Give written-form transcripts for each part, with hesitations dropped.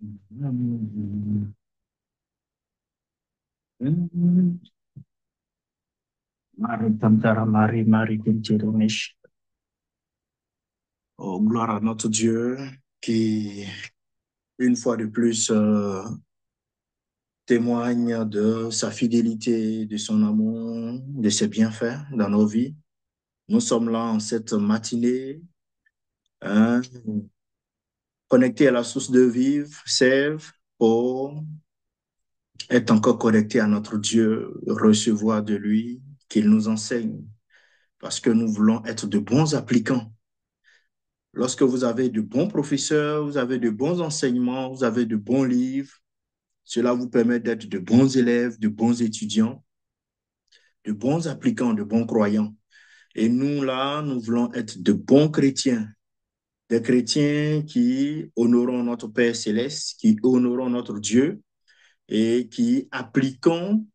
Mari Tantara Mari Mari Kuntirumish. Oh, gloire à notre Dieu qui, une fois de plus, témoigne de sa fidélité, de son amour, de ses bienfaits dans nos vies. Nous sommes là en cette matinée, hein, connectés à la source de vive, sève, pour être encore connectés à notre Dieu, recevoir de lui, qu'il nous enseigne, parce que nous voulons être de bons applicants. Lorsque vous avez de bons professeurs, vous avez de bons enseignements, vous avez de bons livres, cela vous permet d'être de bons élèves, de bons étudiants, de bons applicants, de bons croyants. Et nous, là, nous voulons être de bons chrétiens, des chrétiens qui honorons notre Père céleste, qui honorons notre Dieu et qui appliquons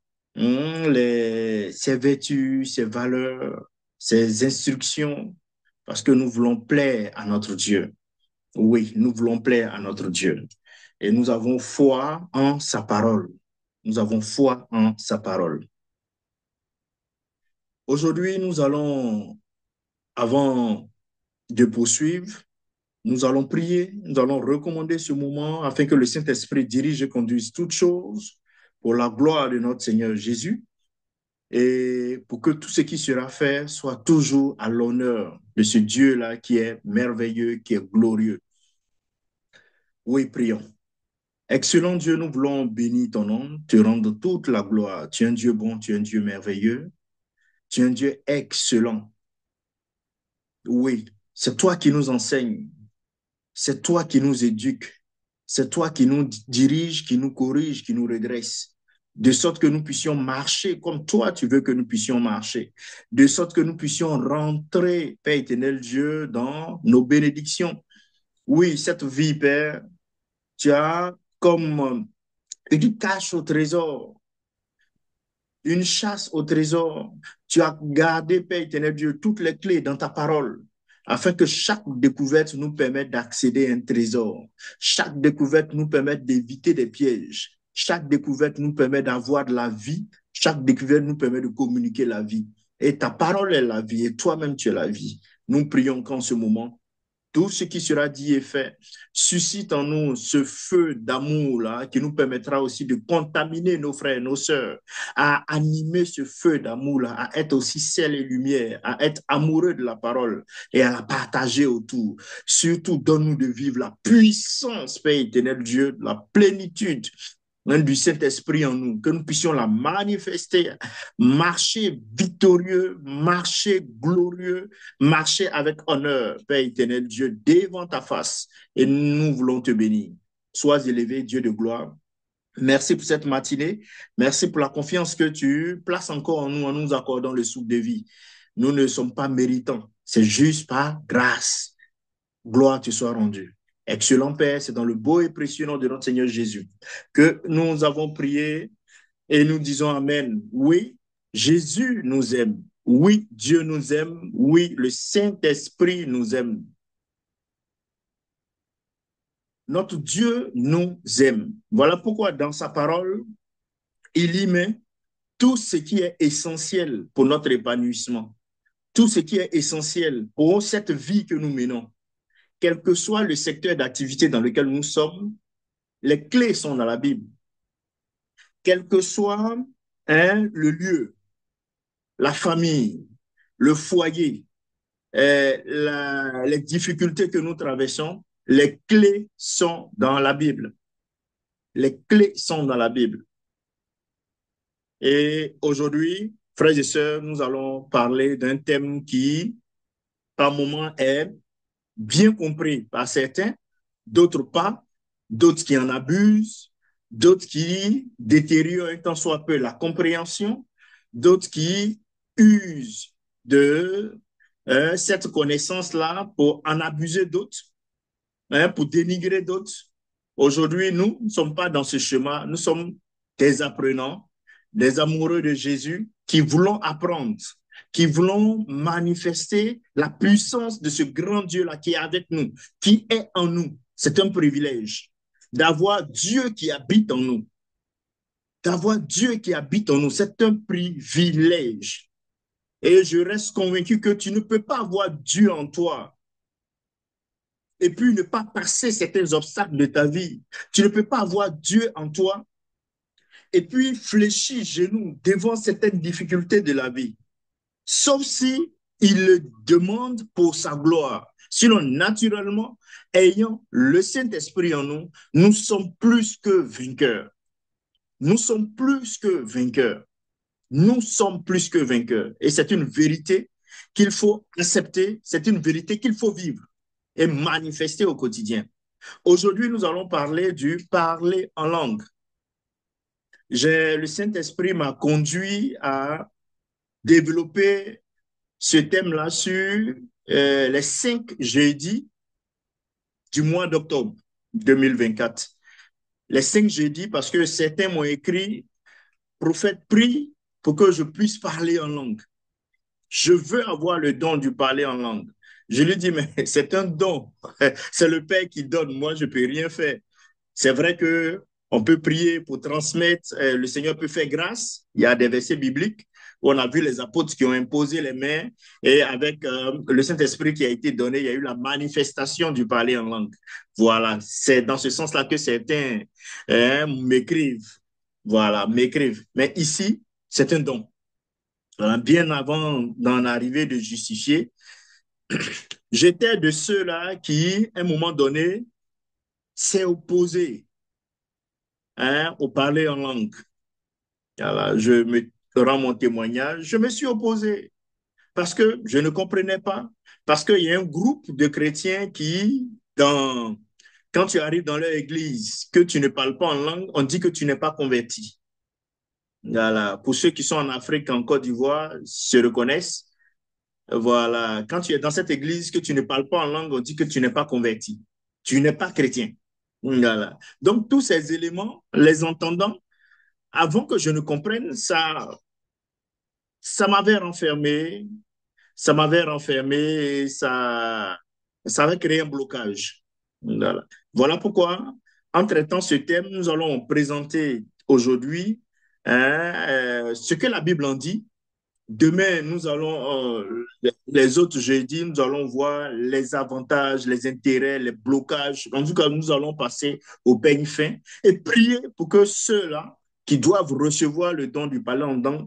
ses vertus, ses valeurs, ses instructions, parce que nous voulons plaire à notre Dieu. Oui, nous voulons plaire à notre Dieu. Et nous avons foi en sa parole. Nous avons foi en sa parole. Aujourd'hui, nous allons, avant de poursuivre, nous allons prier, nous allons recommander ce moment afin que le Saint-Esprit dirige et conduise toutes choses pour la gloire de notre Seigneur Jésus et pour que tout ce qui sera fait soit toujours à l'honneur de ce Dieu-là qui est merveilleux, qui est glorieux. Oui, prions. Excellent Dieu, nous voulons bénir ton nom, te rendre toute la gloire. Tu es un Dieu bon, tu es un Dieu merveilleux, tu es un Dieu excellent. Oui, c'est toi qui nous enseignes, c'est toi qui nous éduques, c'est toi qui nous dirige, qui nous corrige, qui nous redresse, de sorte que nous puissions marcher comme toi tu veux que nous puissions marcher, de sorte que nous puissions rentrer, Père éternel Dieu, dans nos bénédictions. Oui, cette vie, Père, tu as comme une cache au trésor, une chasse au trésor. Tu as gardé, Père éternel Dieu, toutes les clés dans ta parole, afin que chaque découverte nous permette d'accéder à un trésor. Chaque découverte nous permette d'éviter des pièges. Chaque découverte nous permet d'avoir de la vie. Chaque découverte nous permet de communiquer la vie. Et ta parole est la vie, et toi-même tu es la vie. Nous prions qu'en ce moment, tout ce qui sera dit et fait suscite en nous ce feu d'amour-là qui nous permettra aussi de contaminer nos frères et nos sœurs, à animer ce feu d'amour-là, à être aussi sel et lumière, à être amoureux de la parole et à la partager autour. Surtout, donne-nous de vivre la puissance, Père éternel Dieu, la plénitude du Saint-Esprit en nous, que nous puissions la manifester, marcher victorieux, marcher glorieux, marcher avec honneur, Père éternel Dieu, devant ta face. Et nous voulons te bénir. Sois élevé, Dieu de gloire. Merci pour cette matinée. Merci pour la confiance que tu places encore en nous accordant le souffle de vie. Nous ne sommes pas méritants. C'est juste par grâce. Gloire te soit rendue. Excellent Père, c'est dans le beau et précieux nom de notre Seigneur Jésus que nous avons prié et nous disons Amen. Oui, Jésus nous aime. Oui, Dieu nous aime. Oui, le Saint-Esprit nous aime. Notre Dieu nous aime. Voilà pourquoi dans sa parole, il y met tout ce qui est essentiel pour notre épanouissement, tout ce qui est essentiel pour cette vie que nous menons. Quel que soit le secteur d'activité dans lequel nous sommes, les clés sont dans la Bible. Quel que soit le lieu, la famille, le foyer, les difficultés que nous traversons, les clés sont dans la Bible. Les clés sont dans la Bible. Et aujourd'hui, frères et sœurs, nous allons parler d'un thème qui, par moment, est bien compris par certains, d'autres pas, d'autres qui en abusent, d'autres qui détériorent un tant soit peu la compréhension, d'autres qui usent de cette connaissance-là pour en abuser d'autres, pour dénigrer d'autres. Aujourd'hui, nous ne sommes pas dans ce chemin, nous sommes des apprenants, des amoureux de Jésus qui voulons apprendre, qui voulons manifester la puissance de ce grand Dieu-là qui est avec nous, qui est en nous. C'est un privilège. d'avoir Dieu qui habite en nous. D'avoir Dieu qui habite en nous, c'est un privilège. Et je reste convaincu que tu ne peux pas avoir Dieu en toi et puis ne pas passer certains obstacles de ta vie. Tu ne peux pas avoir Dieu en toi et puis fléchir genoux devant certaines difficultés de la vie. Sauf si il le demande pour sa gloire. Sinon, naturellement, ayant le Saint-Esprit en nous, nous sommes plus que vainqueurs. Nous sommes plus que vainqueurs. Nous sommes plus que vainqueurs. Et c'est une vérité qu'il faut accepter, c'est une vérité qu'il faut vivre et manifester au quotidien. Aujourd'hui, nous allons parler du parler en langue. Le Saint-Esprit m'a conduit à développer ce thème-là sur les 5 jeudis du mois d'octobre 2024. Les 5 jeudis, parce que certains m'ont écrit, prophète, prie pour que je puisse parler en langue. Je veux avoir le don du parler en langue. Je lui dis, mais c'est un don. C'est le Père qui donne. Moi, je ne peux rien faire. C'est vrai que on peut prier pour transmettre, le Seigneur peut faire grâce. Il y a des versets bibliques où on a vu les apôtres qui ont imposé les mains et avec le Saint-Esprit qui a été donné, il y a eu la manifestation du parler en langue. Voilà, c'est dans ce sens-là que certains m'écrivent. Voilà, m'écrivent. Mais ici, c'est un don. Bien avant d'en arriver de justifier, j'étais de ceux-là qui, à un moment donné, s'est opposé au parler en langue. Voilà, je me rends mon témoignage. Je me suis opposé parce que je ne comprenais pas. Parce qu'il y a un groupe de chrétiens quand tu arrives dans leur église, que tu ne parles pas en langue, on dit que tu n'es pas converti. Voilà. Pour ceux qui sont en Afrique, en Côte d'Ivoire, se reconnaissent. Voilà. Quand tu es dans cette église, que tu ne parles pas en langue, on dit que tu n'es pas converti. Tu n'es pas chrétien. Voilà. Donc, tous ces éléments, les entendant, avant que je ne comprenne, ça m'avait renfermé, et ça avait créé un blocage. Voilà. Voilà pourquoi, en traitant ce thème, nous allons présenter aujourd'hui ce que la Bible en dit. Demain, nous allons, les autres jeudis, nous allons voir les avantages, les intérêts, les blocages. En tout cas, nous allons passer au peigne fin et prier pour que ceux-là qui doivent recevoir le don du parler en langue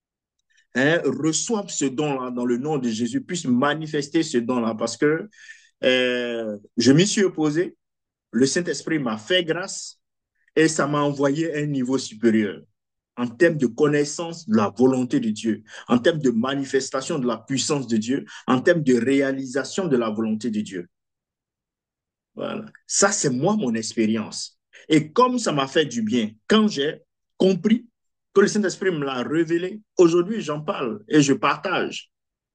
reçoivent ce don-là dans le nom de Jésus, puissent manifester ce don-là parce que je m'y suis opposé, le Saint-Esprit m'a fait grâce et ça m'a envoyé à un niveau supérieur en termes de connaissance de la volonté de Dieu, en termes de manifestation de la puissance de Dieu, en termes de réalisation de la volonté de Dieu. Voilà. Ça, c'est moi, mon expérience. Et comme ça m'a fait du bien, quand j'ai compris que le Saint-Esprit me l'a révélé, aujourd'hui, j'en parle et je partage.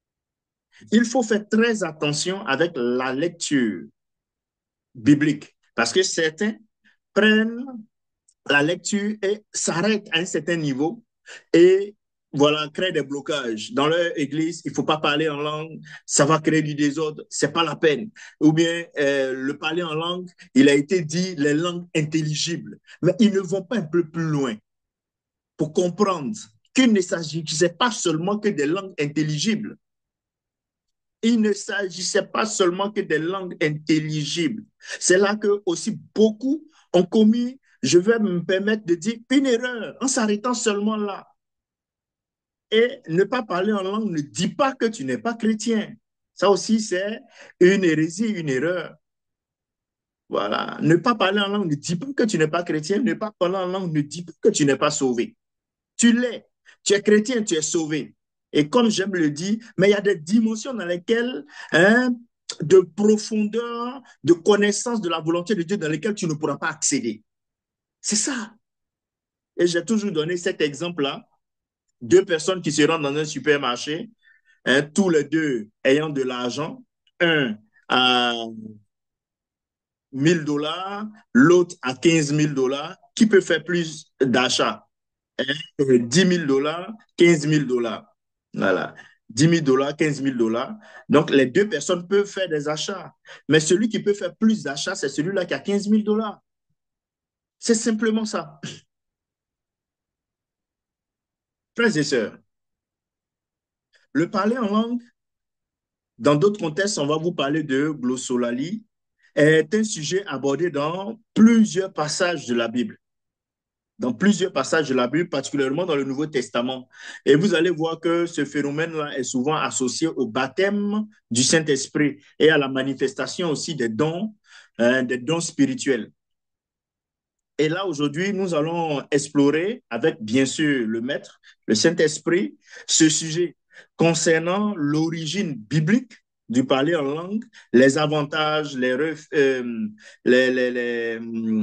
Il faut faire très attention avec la lecture biblique parce que certains prennent la lecture et s'arrêtent à un certain niveau et voilà, créent des blocages. Dans leur église, il ne faut pas parler en langue, ça va créer du désordre, ce n'est pas la peine. Ou bien, le parler en langue, il a été dit les langues intelligibles. Mais ils ne vont pas un peu plus loin pour comprendre qu'il ne s'agissait pas seulement que des langues intelligibles. Il ne s'agissait pas seulement que des langues intelligibles. C'est là que aussi beaucoup ont commis, je vais me permettre de dire, une erreur en s'arrêtant seulement là. Et ne pas parler en langue ne dit pas que tu n'es pas chrétien. Ça aussi, c'est une hérésie, une erreur. Voilà. Ne pas parler en langue ne dit pas que tu n'es pas chrétien. Ne pas parler en langue ne dit pas que tu n'es pas sauvé. Tu l'es. Tu es chrétien, tu es sauvé. Et comme j'aime le dire, mais il y a des dimensions dans lesquelles, de profondeur, de connaissance de la volonté de Dieu dans lesquelles tu ne pourras pas accéder. C'est ça. Et j'ai toujours donné cet exemple-là. Deux personnes qui se rendent dans un supermarché, tous les deux ayant de l'argent, un à 1000 $, l'autre à 15 000 $, qui peut faire plus d'achats? 10 000 $, 15 000 $. Voilà. 10 000 $, 15 000 $. Donc, les deux personnes peuvent faire des achats. Mais celui qui peut faire plus d'achats, c'est celui-là qui a 15 000 $. C'est simplement ça. Frères et sœurs, le parler en langue, dans d'autres contextes, on va vous parler de glossolalie, est un sujet abordé dans plusieurs passages de la Bible. Dans plusieurs passages de la Bible, particulièrement dans le Nouveau Testament. Et vous allez voir que ce phénomène-là est souvent associé au baptême du Saint-Esprit et à la manifestation aussi des dons spirituels. Et là, aujourd'hui, nous allons explorer avec, bien sûr, le Maître, le Saint-Esprit, ce sujet concernant l'origine biblique du parler en langue, les avantages, les,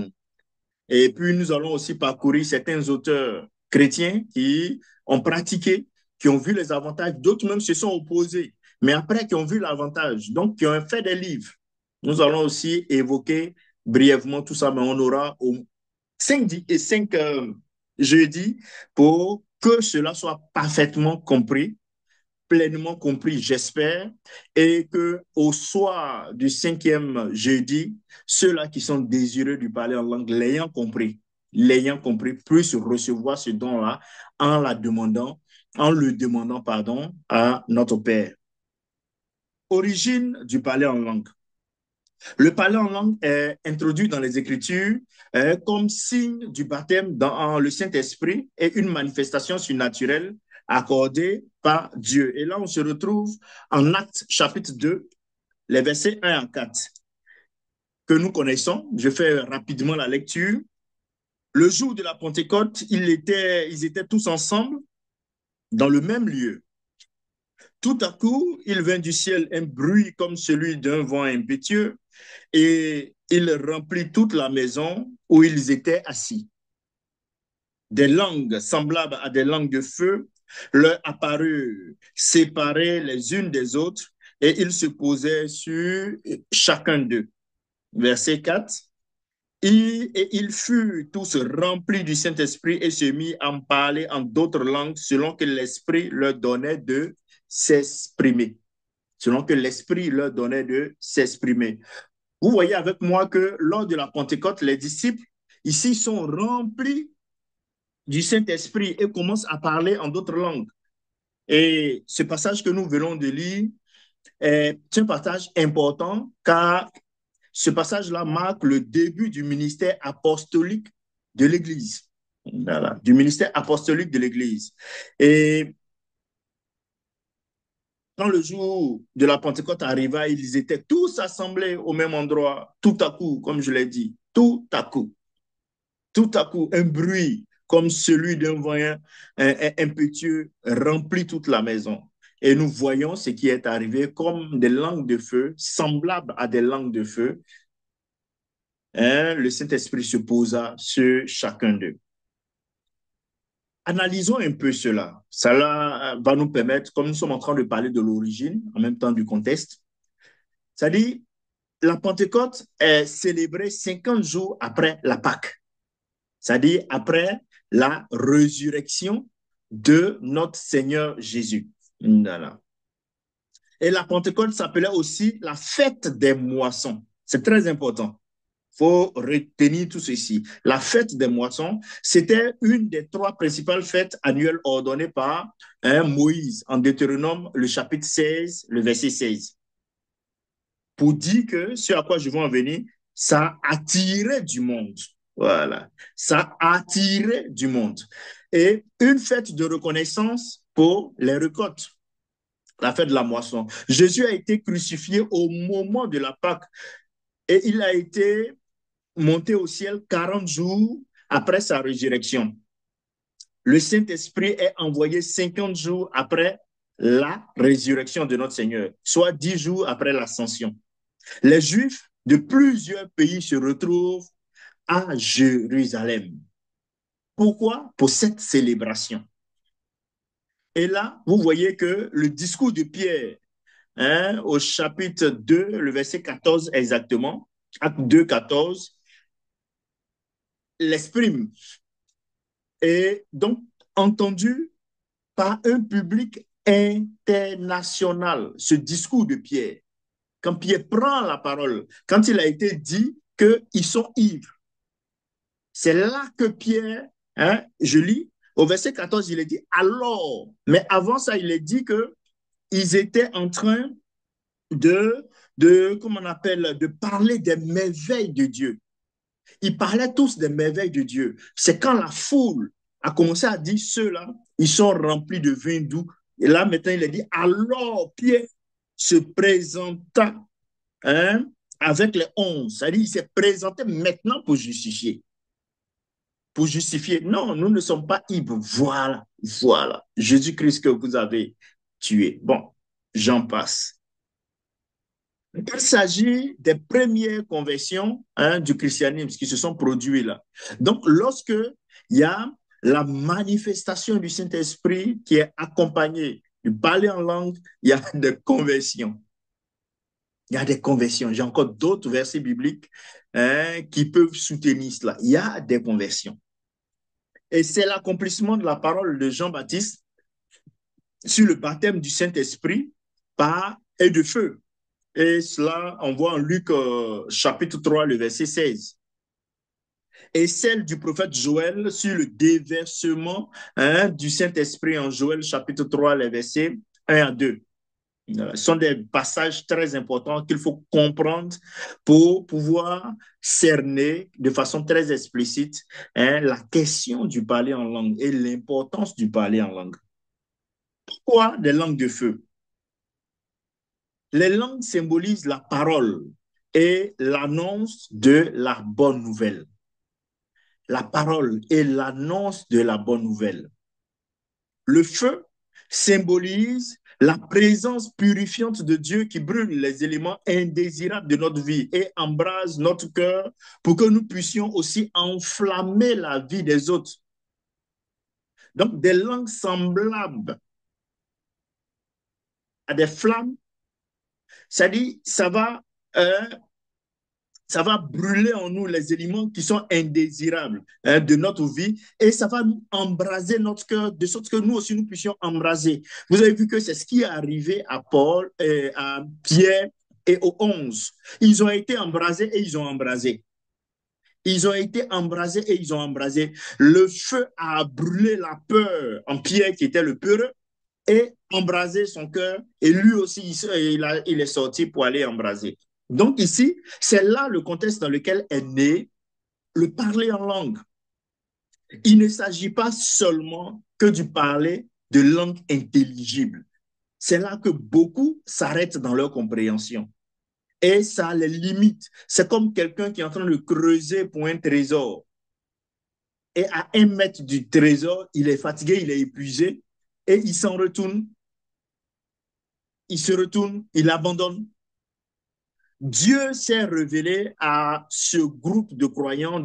et puis, nous allons aussi parcourir certains auteurs chrétiens qui ont pratiqué, qui ont vu les avantages, d'autres même se sont opposés, mais après qui ont vu l'avantage, donc qui ont fait des livres. Nous allons aussi évoquer brièvement tout ça, mais on aura cinq jeudis pour que cela soit parfaitement compris, pleinement compris, j'espère, et que au soir du cinquième jeudi, ceux-là qui sont désireux de parler en langue, l'ayant compris, puissent recevoir ce don-là en le demandant, pardon, à notre Père. Origine du parler en langue. Le parler en langue est introduit dans les Écritures comme signe du baptême dans le Saint-Esprit et une manifestation surnaturelle accordée par Dieu. Et là, on se retrouve en Actes chapitre 2, les versets 1 à 4, que nous connaissons. Je fais rapidement la lecture. Le jour de la Pentecôte, ils étaient tous ensemble dans le même lieu. Tout à coup, il vint du ciel un bruit comme celui d'un vent impétueux et il remplit toute la maison où ils étaient assis. Des langues semblables à des langues de feu leur apparurent, séparées les unes des autres, et ils se posaient sur chacun d'eux. Verset 4. Et ils furent tous remplis du Saint-Esprit et se mit à parler en d'autres langues selon que l'Esprit leur donnait de s'exprimer. Selon que l'Esprit leur donnait de s'exprimer. Vous voyez avec moi que lors de la Pentecôte, les disciples ici sont remplis du Saint-Esprit et commencent à parler en d'autres langues. Et ce passage que nous venons de lire est un passage important car ce passage-là marque le début du ministère apostolique de l'Église. Voilà, du ministère apostolique de l'Église. Et quand le jour de la Pentecôte arriva, ils étaient tous assemblés au même endroit, tout à coup, comme je l'ai dit, tout à coup, un bruit comme celui d'un vent impétueux remplit toute la maison. Et nous voyons ce qui est arrivé comme des langues de feu, semblables à des langues de feu. Le Saint-Esprit se posa sur chacun d'eux. Analysons un peu cela. Cela va nous permettre, comme nous sommes en train de parler de l'origine, en même temps du contexte, c'est-à-dire la Pentecôte est célébrée 50 jours après la Pâque, c'est-à-dire après la résurrection de notre Seigneur Jésus. Voilà. Et la Pentecôte s'appelait aussi la fête des moissons. C'est très important. Il faut retenir tout ceci. La fête des moissons, c'était une des trois principales fêtes annuelles ordonnées par Moïse en Deutéronome, le chapitre 16, le verset 16. Pour dire que ce à quoi je veux en venir, ça attirait du monde. Voilà. Ça attirait du monde. Et une fête de reconnaissance pour les récoltes, la fête de la moisson. Jésus a été crucifié au moment de la Pâque et il a été monté au ciel 40 jours après sa résurrection. Le Saint-Esprit est envoyé 50 jours après la résurrection de notre Seigneur, soit 10 jours après l'ascension. Les Juifs de plusieurs pays se retrouvent à Jérusalem. Pourquoi? Pour cette célébration. Et là, vous voyez que le discours de Pierre, au chapitre 2, le verset 14 exactement, acte 2, 14, l'exprime. Et donc, entendu par un public international, ce discours de Pierre. Quand Pierre prend la parole, quand il a été dit qu'ils sont ivres, C'est là que Pierre, hein, je lis, au verset 14, il est dit alors. Mais avant ça, il est dit qu'ils étaient en train comment on appelle, de parler des merveilles de Dieu. Ils parlaient tous des merveilles de Dieu. C'est quand la foule a commencé à dire ceux-là, ils sont remplis de vin doux. Et là, maintenant, il a dit, alors Pierre se présenta, hein, avec les 11. C'est-à-dire, il s'est présenté maintenant pour justifier. Pour justifier. Non, nous ne sommes pas ivres. Voilà, voilà. Jésus-Christ que vous avez tué. Bon, j'en passe. Il s'agit des premières conversions, hein, du christianisme qui se sont produites là. Donc, lorsque il y a la manifestation du Saint-Esprit qui est accompagnée du parler en langue, il y a des conversions. Il y a des conversions. J'ai encore d'autres versets bibliques, hein, qui peuvent soutenir cela. Il y a des conversions. Et c'est l'accomplissement de la parole de Jean-Baptiste sur le baptême du Saint-Esprit par et de feu. Et cela, on voit en Luc chapitre 3, le verset 16. Et celle du prophète Joël sur le déversement, hein, du Saint-Esprit en Joël chapitre 3, les versets 1 à 2. Ce sont des passages très importants qu'il faut comprendre pour pouvoir cerner de façon très explicite, hein, la question du parler en langue et l'importance du parler en langue. Pourquoi des langues de feu? Les langues symbolisent la parole et l'annonce de la bonne nouvelle. La parole et l'annonce de la bonne nouvelle. Le feu symbolise la présence purifiante de Dieu qui brûle les éléments indésirables de notre vie et embrase notre cœur pour que nous puissions aussi enflammer la vie des autres. Donc, des langues semblables à des flammes, ça dit, ça va brûler en nous les éléments qui sont indésirables, hein, de notre vie et ça va embraser notre cœur de sorte que nous aussi nous puissions embraser. Vous avez vu que c'est ce qui est arrivé à Paul, à Pierre et aux 11. Ils ont été embrasés et ils ont embrasé. Ils ont été embrasés et ils ont embrasé. Le feu a brûlé la peur en Pierre qui était le peureux et embrasé son cœur et lui aussi il est sorti pour aller embraser. Donc ici, c'est là le contexte dans lequel est né le parler en langue. Il ne s'agit pas seulement que du parler de langue intelligible. C'est là que beaucoup s'arrêtent dans leur compréhension. Et ça les limite. C'est comme quelqu'un qui est en train de creuser pour un trésor. Et à 1 mètre du trésor, il est fatigué, il est épuisé, et il s'en retourne, il se retourne, il abandonne. Dieu s'est révélé à ce groupe de croyants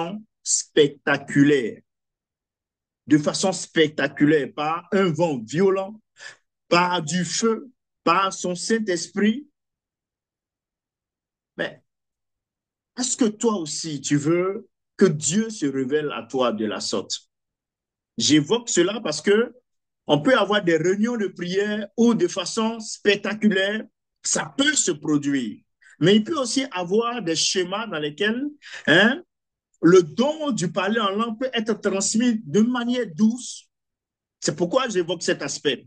de façon spectaculaire, par un vent violent, par du feu, par son Saint-Esprit. Mais est-ce que toi aussi, tu veux que Dieu se révèle à toi de la sorte? J'évoque cela parce que on peut avoir des réunions de prière où de façon spectaculaire, ça peut se produire. Mais il peut aussi avoir des schémas dans lesquels, hein, le don du parler en langue peut être transmis de manière douce. C'est pourquoi j'évoque cet aspect.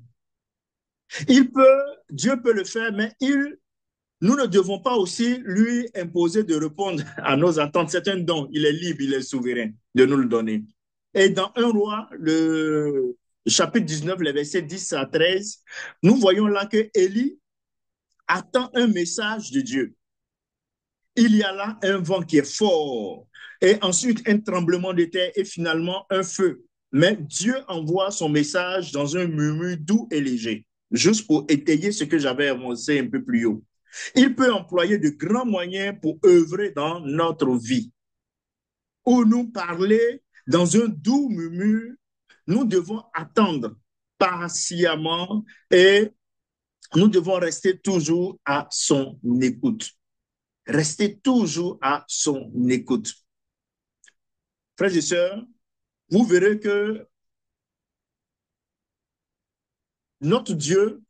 Dieu peut le faire, mais nous ne devons pas aussi lui imposer de répondre à nos attentes. C'est un don, il est libre, il est souverain de nous le donner. Et dans 1 roi, le chapitre 19, les versets 10 à 13, nous voyons là que Élie attend un message de Dieu. Il y a là un vent qui est fort, et ensuite un tremblement de terre, et finalement un feu. Mais Dieu envoie son message dans un murmure doux et léger, juste pour étayer ce que j'avais annoncé un peu plus haut. Il peut employer de grands moyens pour œuvrer dans notre vie. Ou nous parler dans un doux murmure, nous devons attendre patiemment et nous devons rester toujours à son écoute. Restez toujours à son écoute. Frères et sœurs, vous verrez que notre Dieu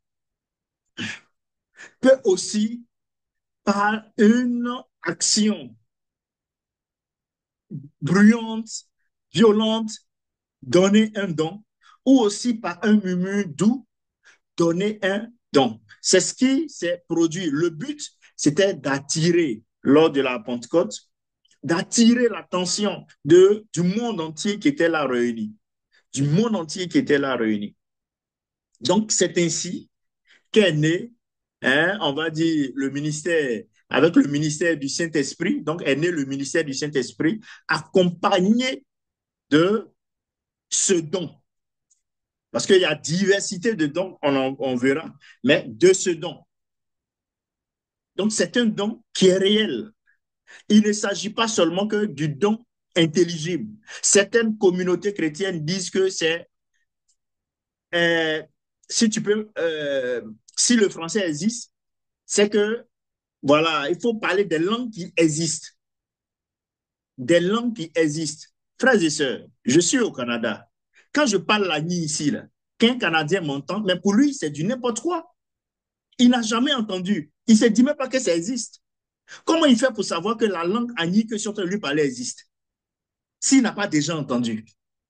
peut aussi, par une action bruyante, violente, donner un don, ou aussi par un murmure doux, donner un don. C'est ce qui s'est produit. Le but, c'était d'attirer, lors de la Pentecôte, d'attirer l'attention du monde entier qui était là réuni. Du monde entier qui était là réuni. Donc, c'est ainsi qu'est né, hein, on va dire, le ministère, avec le ministère du Saint-Esprit, donc est né le ministère du Saint-Esprit, accompagné de ce don. Parce qu'il y a diversité de dons, on verra, mais de ce don. Donc, c'est un don qui est réel. Il ne s'agit pas seulement que du don intelligible. Certaines communautés chrétiennes disent que c'est, euh, si tu peux, si le français existe, c'est que, voilà, il faut parler des langues qui existent. Des langues qui existent. Frères et sœurs, je suis au Canada. Quand je parle l'agni ici, là, qu'un Canadien m'entend, mais pour lui, c'est du n'importe quoi. Il n'a jamais entendu. Il ne se dit même pas que ça existe. Comment il fait pour savoir que la langue agni que je suis en train de lui parler existe s'il n'a pas déjà entendu?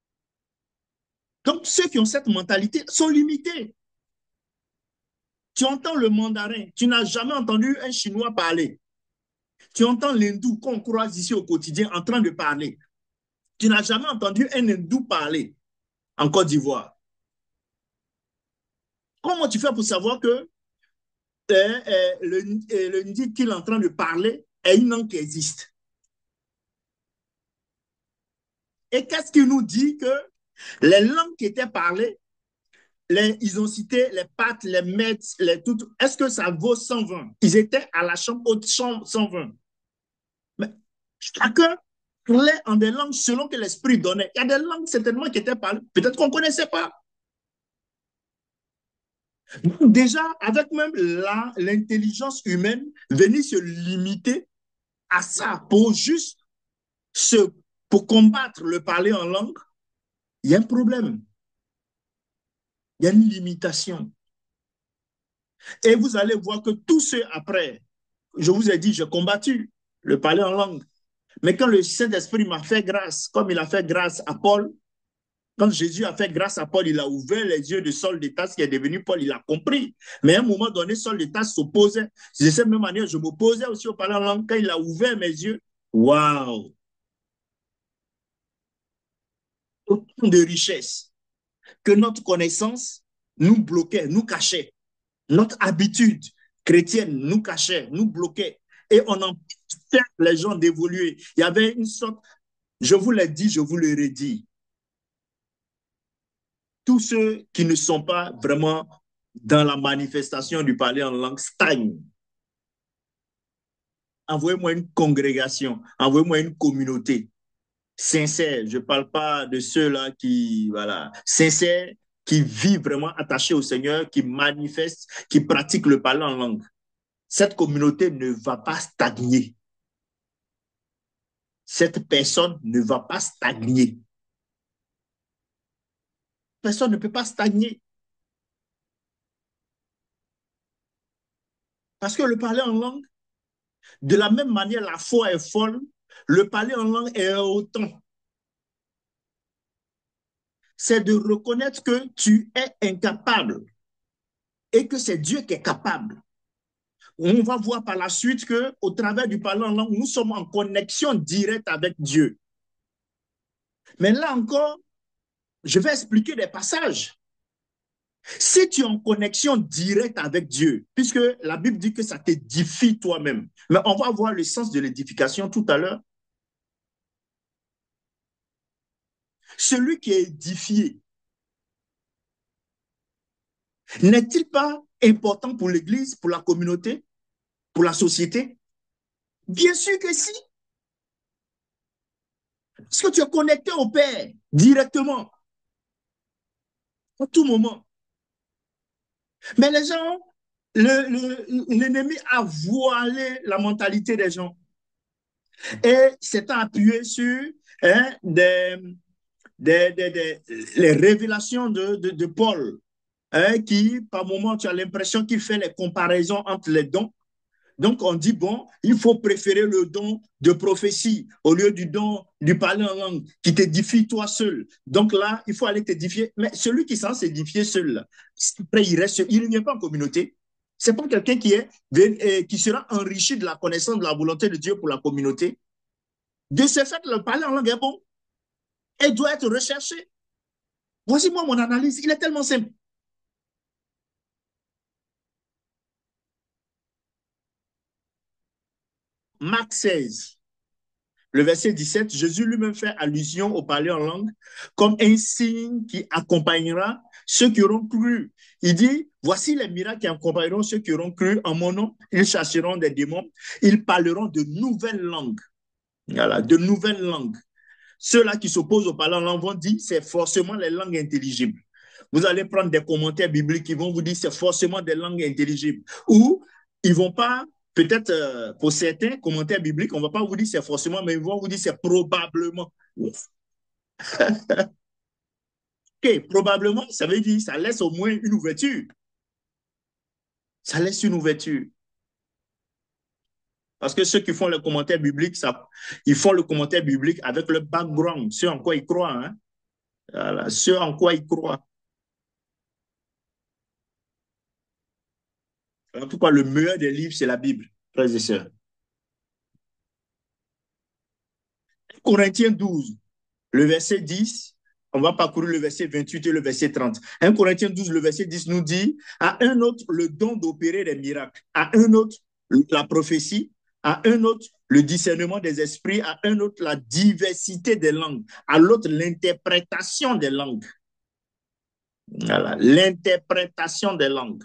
Donc, ceux qui ont cette mentalité sont limités. Tu entends le mandarin, tu n'as jamais entendu un Chinois parler. Tu entends l'hindou qu'on croise ici au quotidien en train de parler. Tu n'as jamais entendu un hindou parler en Côte d'Ivoire. Comment tu fais pour savoir que le hindi qu'il est en train de parler est une langue qui existe? Et qu'est-ce qui nous dit que les langues qui étaient parlées, ils ont cité les pattes, les mets, les toutes. Est-ce que ça vaut 120? Ils étaient à la chambre haute, chambre 120. Mais chacun parlait en des langues selon que l'esprit donnait. Il y a des langues certainement qui étaient parlées, peut-être qu'on ne connaissait pas. Donc déjà, avec même l'intelligence humaine, venir se limiter à ça pour juste pour combattre le parler en langue, il y a un problème. Il y a une limitation. Et vous allez voir que tous ceux après, je vous ai dit, j'ai combattu le parler en langue. Mais quand le Saint-Esprit m'a fait grâce, comme il a fait grâce à Paul, quand Jésus a fait grâce à Paul, il a ouvert les yeux de Saul de Tarse qui est devenu Paul, il a compris. Mais à un moment donné, Saul de Tarse s'opposait. De cette même manière, je m'opposais aussi au parler en langue. Quand il a ouvert mes yeux, waouh! Autant de richesses que notre connaissance nous bloquait, nous cachait. Notre habitude chrétienne nous cachait, nous bloquait. Et on empêchait les gens d'évoluer. Il y avait une sorte, je vous l'ai dit, je vous le redis, tous ceux qui ne sont pas vraiment dans la manifestation du parler en langue stagnent. Envoyez-moi une congrégation, envoyez-moi une communauté sincère. Je ne parle pas de ceux-là qui, voilà, sincères, qui vivent vraiment attachés au Seigneur, qui manifestent, qui pratiquent le parler en langue. Cette communauté ne va pas stagner. Cette personne ne va pas stagner. Personne ne peut pas stagner. Parce que le parler en langue, de la même manière, la foi est folle, le parler en langue est autant. C'est de reconnaître que tu es incapable et que c'est Dieu qui est capable. On va voir par la suite qu'au travers du parler en langue, nous sommes en connexion directe avec Dieu. Mais là encore, je vais expliquer des passages. Si tu es en connexion directe avec Dieu, puisque la Bible dit que ça t'édifie toi-même, mais on va voir le sens de l'édification tout à l'heure. Celui qui est édifié, n'est-il pas important pour l'Église, pour la communauté, pour la société? Bien sûr que si. Parce que tu es connecté au Père directement, à tout moment. Mais les gens, l'ennemi a voilé la mentalité des gens et s'est appuyé sur hein, les révélations de Paul, hein, qui, par moment, tu as l'impression qu'il fait les comparaisons entre les dons Donc, on dit, bon, il faut préférer le don de prophétie au lieu du don du parler en langue qui t'édifie toi seul. Donc là, il faut aller t'édifier. Mais celui qui s'en s'édifier seul, après, il ne vient pas en communauté. C'est pas quelqu'un qui sera enrichi de la connaissance de la volonté de Dieu pour la communauté. De ce fait, le parler en langue est bon et doit être recherché. Voici moi mon analyse. Il est tellement simple. Marc 16, le verset 17, Jésus lui-même fait allusion au parler en langue comme un signe qui accompagnera ceux qui auront cru. Il dit, voici les miracles qui accompagneront ceux qui auront cru en mon nom. Ils chasseront des démons. Ils parleront de nouvelles langues. Voilà, de nouvelles langues. Ceux-là qui s'opposent au parler en langue vont dire, c'est forcément les langues intelligibles. Vous allez prendre des commentaires bibliques qui vont vous dire, c'est forcément des langues intelligibles. Ou ils vont pas, peut-être pour certains commentaires bibliques, on ne va pas vous dire c'est forcément, mais ils vont vous dire c'est probablement. Ok, probablement, ça veut dire ça laisse au moins une ouverture. Ça laisse une ouverture. Parce que ceux qui font le commentaire biblique, ils font le commentaire biblique avec le background, ce en quoi ils croient. Hein? Voilà, ce en quoi ils croient. En tout cas, le meilleur des livres, c'est la Bible, frères et sœurs. Corinthiens 12, le verset 10, on va parcourir le verset 28 et le verset 30. 1 Corinthiens 12, le verset 10 nous dit, à un autre, le don d'opérer des miracles, à un autre, la prophétie, à un autre, le discernement des esprits, à un autre, la diversité des langues, à l'autre, l'interprétation des langues. Voilà, l'interprétation des langues.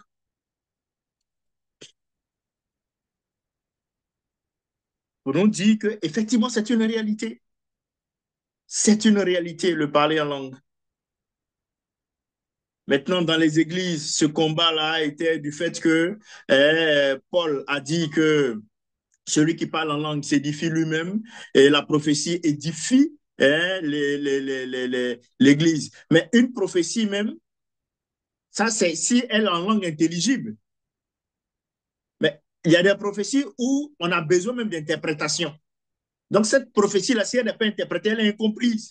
Pour nous dire que effectivement, c'est une réalité. C'est une réalité, le parler en langue. Maintenant, dans les églises, ce combat-là était du fait que Paul a dit que celui qui parle en langue s'édifie lui-même et la prophétie édifie l'Église. Mais une prophétie même, ça c'est si elle est en langue intelligible. Mais il y a des prophéties où on a besoin même d'interprétation. Donc cette prophétie-là, si elle n'est pas interprétée, elle est incomprise.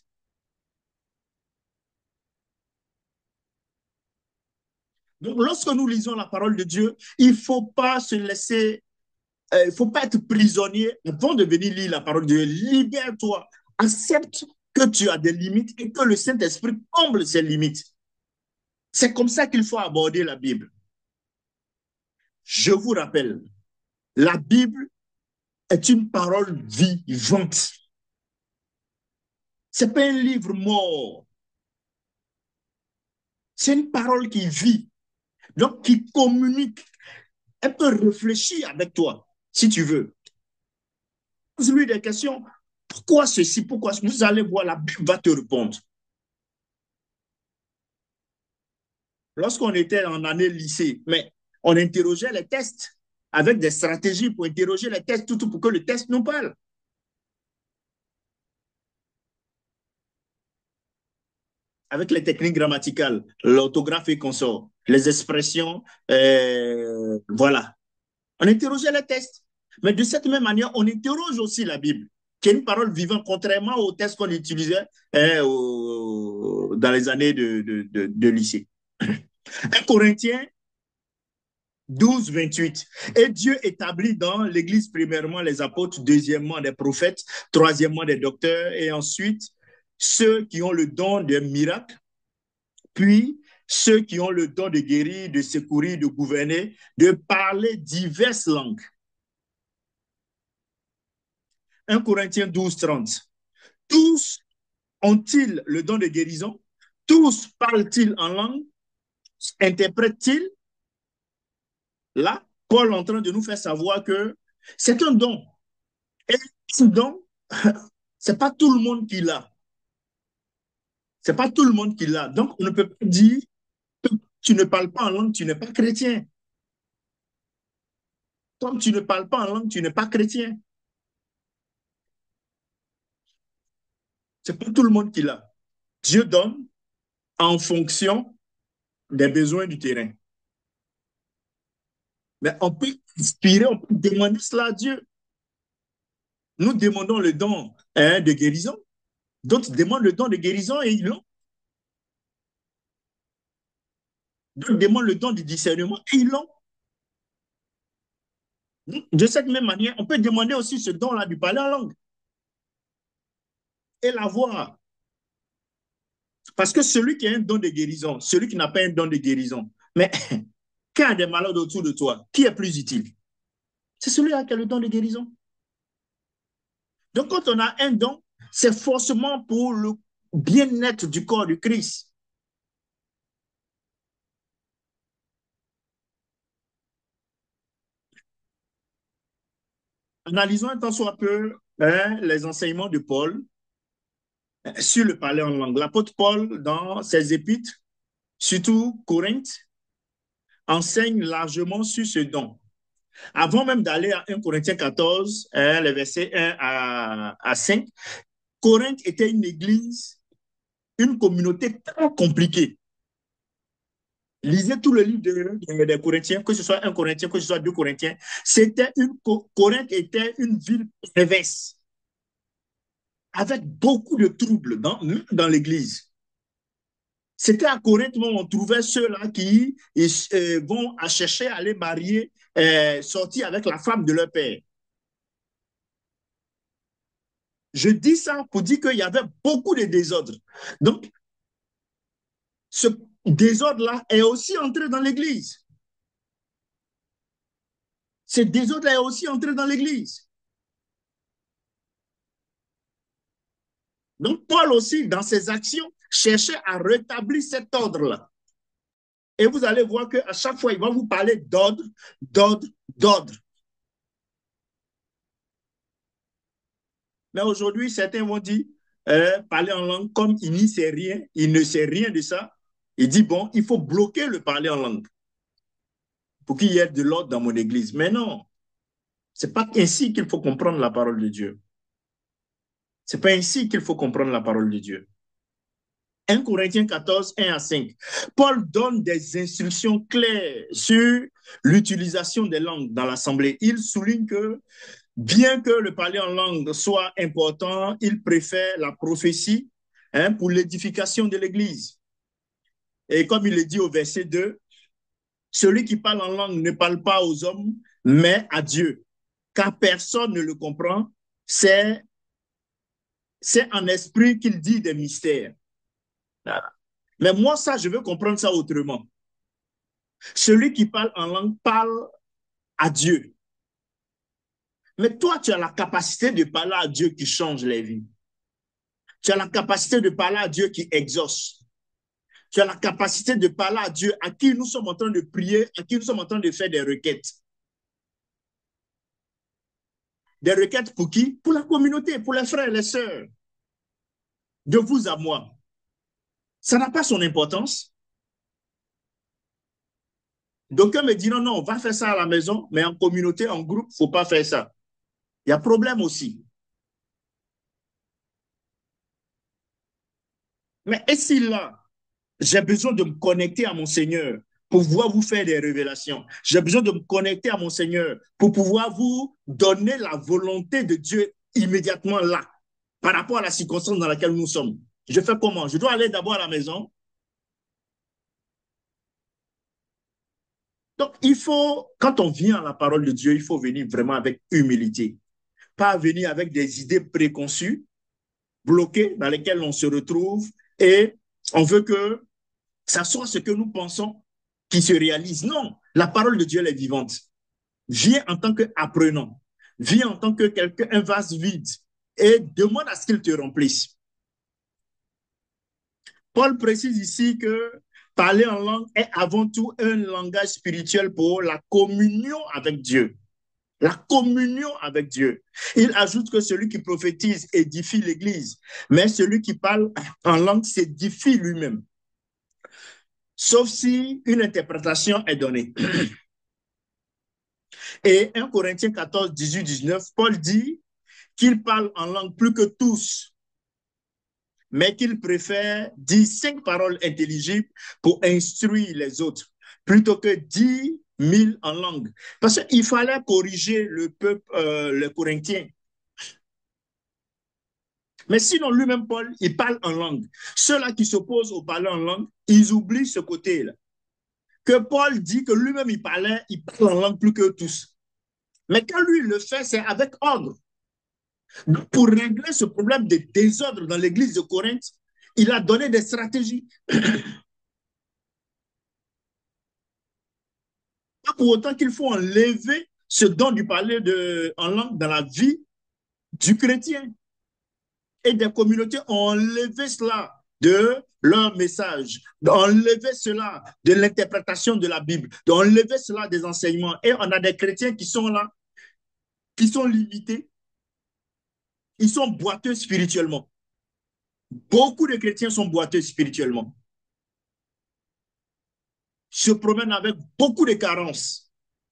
Donc lorsque nous lisons la parole de Dieu, il ne faut pas se laisser il ne faut pas être prisonnier avant de venir lire la parole de Dieu. Libère-toi. Accepte que tu as des limites et que le Saint-Esprit comble ces limites. C'est comme ça qu'il faut aborder la Bible. Je vous rappelle, la Bible est une parole vivante. Ce n'est pas un livre mort. C'est une parole qui vit, donc qui communique. Elle peut réfléchir avec toi, si tu veux. Pose-lui des questions. Pourquoi ceci? Pourquoi ceci? Vous allez voir, la Bible va te répondre. Lorsqu'on était en année lycée, mais on interrogeait les tests avec des stratégies pour interroger les tests, tout pour que le test nous parle. Avec les techniques grammaticales, l'orthographe et consorts, les expressions, voilà. On interrogeait les tests. Mais de cette même manière, on interroge aussi la Bible, qui est une parole vivante, contrairement aux tests qu'on utilisait dans les années de lycée. 1 Corinthiens 12, 28. Et Dieu établit dans l'Église, premièrement, les apôtres, deuxièmement, les prophètes, troisièmement, les docteurs, et ensuite, ceux qui ont le don de miracles, puis ceux qui ont le don de guérir, de secourir, de gouverner, de parler diverses langues. 1 Corinthiens 12, 30. Tous ont-ils le don de guérison? Tous parlent-ils en langue? Interprètent-ils? Là, Paul est en train de nous faire savoir que c'est un don. Et ce don, c'est pas tout le monde qui l'a. C'est pas tout le monde qui l'a. Donc, on ne peut pas dire que tu ne parles pas en langue, tu n'es pas chrétien. Comme tu ne parles pas en langue, tu n'es pas chrétien. C'est pas tout le monde qui l'a. Dieu donne en fonction des besoins du terrain. Mais on peut inspirer, on peut demander cela à Dieu. Nous demandons le don de guérison. D'autres demandent le don de guérison et ils l'ont. D'autres demandent le don du discernement et ils l'ont. De cette même manière, on peut demander aussi ce don-là du parler en langue et l'avoir. Parce que celui qui a un don de guérison, celui qui n'a pas un don de guérison, mais quand il y a des malades autour de toi, qui est plus utile? C'est celui-là qui a le don de guérison. Donc, quand on a un don, c'est forcément pour le bien-être du corps du Christ. Analysons un temps soit peu les enseignements de Paul sur le parler en langue. L'apôtre Paul, dans ses épîtres, surtout Corinthe, enseigne largement sur ce don. Avant même d'aller à 1 Corinthiens 14, les versets 1 à 5, Corinthe était une église, une communauté très compliquée. Lisez tout le livre des Corinthiens, que ce soit 1 Corinthien, que ce soit 2 Corinthiens. Corinthe était une ville perverse, avec beaucoup de troubles dans l'église. C'était à Corinthe où on trouvait ceux-là qui vont à chercher à les marier, sortir avec la femme de leur père. Je dis ça pour dire qu'il y avait beaucoup de désordre. Donc, ce désordre-là est aussi entré dans l'Église. Ce désordre-là est aussi entré dans l'Église. Donc, Paul aussi, dans ses actions, cherchait à rétablir cet ordre-là. Et vous allez voir qu'à chaque fois, il va vous parler d'ordre, d'ordre, d'ordre. Mais aujourd'hui, certains vont dire, parler en langue, comme il n'y sait rien, il ne sait rien de ça. Il dit, bon, il faut bloquer le parler en langue pour qu'il y ait de l'ordre dans mon église. Mais non, c'est pas ainsi qu'il faut comprendre la parole de Dieu. C'est pas ainsi qu'il faut comprendre la parole de Dieu. 1 Corinthiens 14, 1 à 5. Paul donne des instructions claires sur l'utilisation des langues dans l'assemblée. Il souligne que bien que le parler en langue soit important, il préfère la prophétie pour l'édification de l'Église. Et comme il le dit au verset 2, celui qui parle en langue ne parle pas aux hommes, mais à Dieu, car personne ne le comprend. C'est en esprit qu'il dit des mystères. Mais moi, ça, je veux comprendre ça autrement. Celui qui parle en langue parle à Dieu. Mais toi, tu as la capacité de parler à Dieu qui change les vies. Tu as la capacité de parler à Dieu qui exauce. Tu as la capacité de parler à Dieu à qui nous sommes en train de prier, à qui nous sommes en train de faire des requêtes. Des requêtes pour qui? Pour la communauté, pour les frères et les sœurs. De vous à moi. Ça n'a pas son importance. D'aucuns me diront non, on va faire ça à la maison, mais en communauté, en groupe, il ne faut pas faire ça. Il y a problème aussi. Mais et si là, j'ai besoin de me connecter à mon Seigneur pour pouvoir vous faire des révélations. J'ai besoin de me connecter à mon Seigneur pour pouvoir vous donner la volonté de Dieu immédiatement là, par rapport à la circonstance dans laquelle nous sommes. Je fais comment? Je dois aller d'abord à la maison. Donc, il faut, quand on vient à la parole de Dieu, il faut venir vraiment avec humilité. Pas venir avec des idées préconçues, bloquées, dans lesquelles on se retrouve et on veut que ça soit ce que nous pensons qui se réalise. Non, la parole de Dieu elle est vivante. Viens en tant qu'apprenant. Viens en tant que quelqu'un, un vase vide et demande à ce qu'il te remplisse. Paul précise ici que parler en langue est avant tout un langage spirituel pour la communion avec Dieu. La communion avec Dieu. Il ajoute que celui qui prophétise édifie l'Église, mais celui qui parle en langue s'édifie lui-même. Sauf si une interprétation est donnée. Et 1 Corinthiens 14, 18, 19, Paul dit qu'il parle en langue plus que tous, mais qu'il préfère dire 5 paroles intelligibles pour instruire les autres, plutôt que 10 1000 en langue. Parce qu'il fallait corriger le peuple, les Corinthiens. Mais sinon, lui-même, Paul, il parle en langue. Ceux-là qui s'opposent au parler en langue, ils oublient ce côté-là. Que Paul dit que lui-même, il parle en langue plus que tous. Mais quand lui le fait, c'est avec ordre. Donc, pour régler ce problème de désordre dans l'église de Corinthe, il a donné des stratégies. Pas pour autant qu'il faut enlever ce don du parler en langue dans la vie du chrétien. Et des communautés ont enlevé cela de leur message, d'enlever cela de l'interprétation de la Bible, d'enlever cela des enseignements. Et on a des chrétiens qui sont là, qui sont limités, ils sont boiteux spirituellement. Beaucoup de chrétiens sont boiteux spirituellement, se promènent avec beaucoup de carences.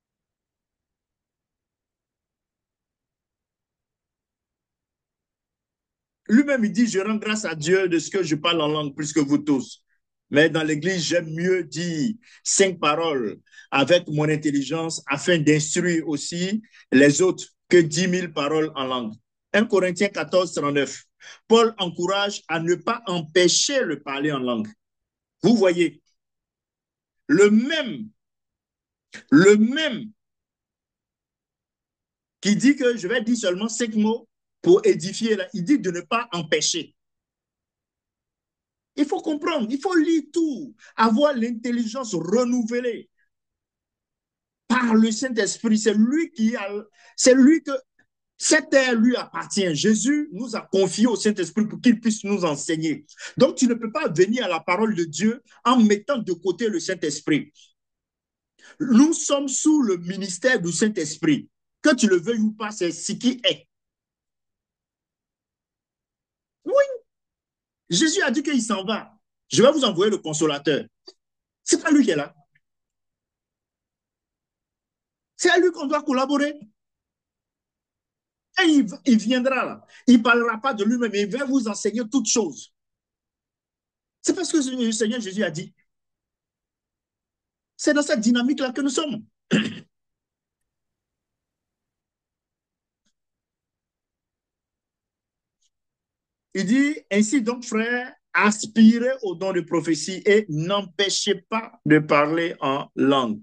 Lui-même, il dit, je rends grâce à Dieu de ce que je parle en langue plus que vous tous. Mais dans l'église, j'aime mieux dire 5 paroles avec mon intelligence afin d'instruire aussi les autres que 10 000 paroles en langue. 1 Corinthiens 14, 39. Paul encourage à ne pas empêcher le parler en langue. Vous voyez, le même, le même qui dit que je vais dire seulement 5 mots pour édifier, là, il dit de ne pas empêcher. Il faut comprendre, il faut lire tout, avoir l'intelligence renouvelée par le Saint-Esprit. C'est lui que cette terre lui appartient. Jésus nous a confié au Saint-Esprit pour qu'il puisse nous enseigner. Donc, tu ne peux pas venir à la parole de Dieu en mettant de côté le Saint-Esprit. Nous sommes sous le ministère du Saint-Esprit. Que tu le veuilles ou pas, c'est ce qui est. Oui, Jésus a dit qu'il s'en va. Je vais vous envoyer le consolateur. C'est pas lui qui est là. C'est à lui qu'on doit collaborer. Et il viendra là. Il ne parlera pas de lui-même, il va vous enseigner toutes choses. C'est parce que le Seigneur Jésus a dit. C'est dans cette dynamique-là que nous sommes. Il dit, ainsi donc, frères, aspirez au don de prophétie et n'empêchez pas de parler en langue.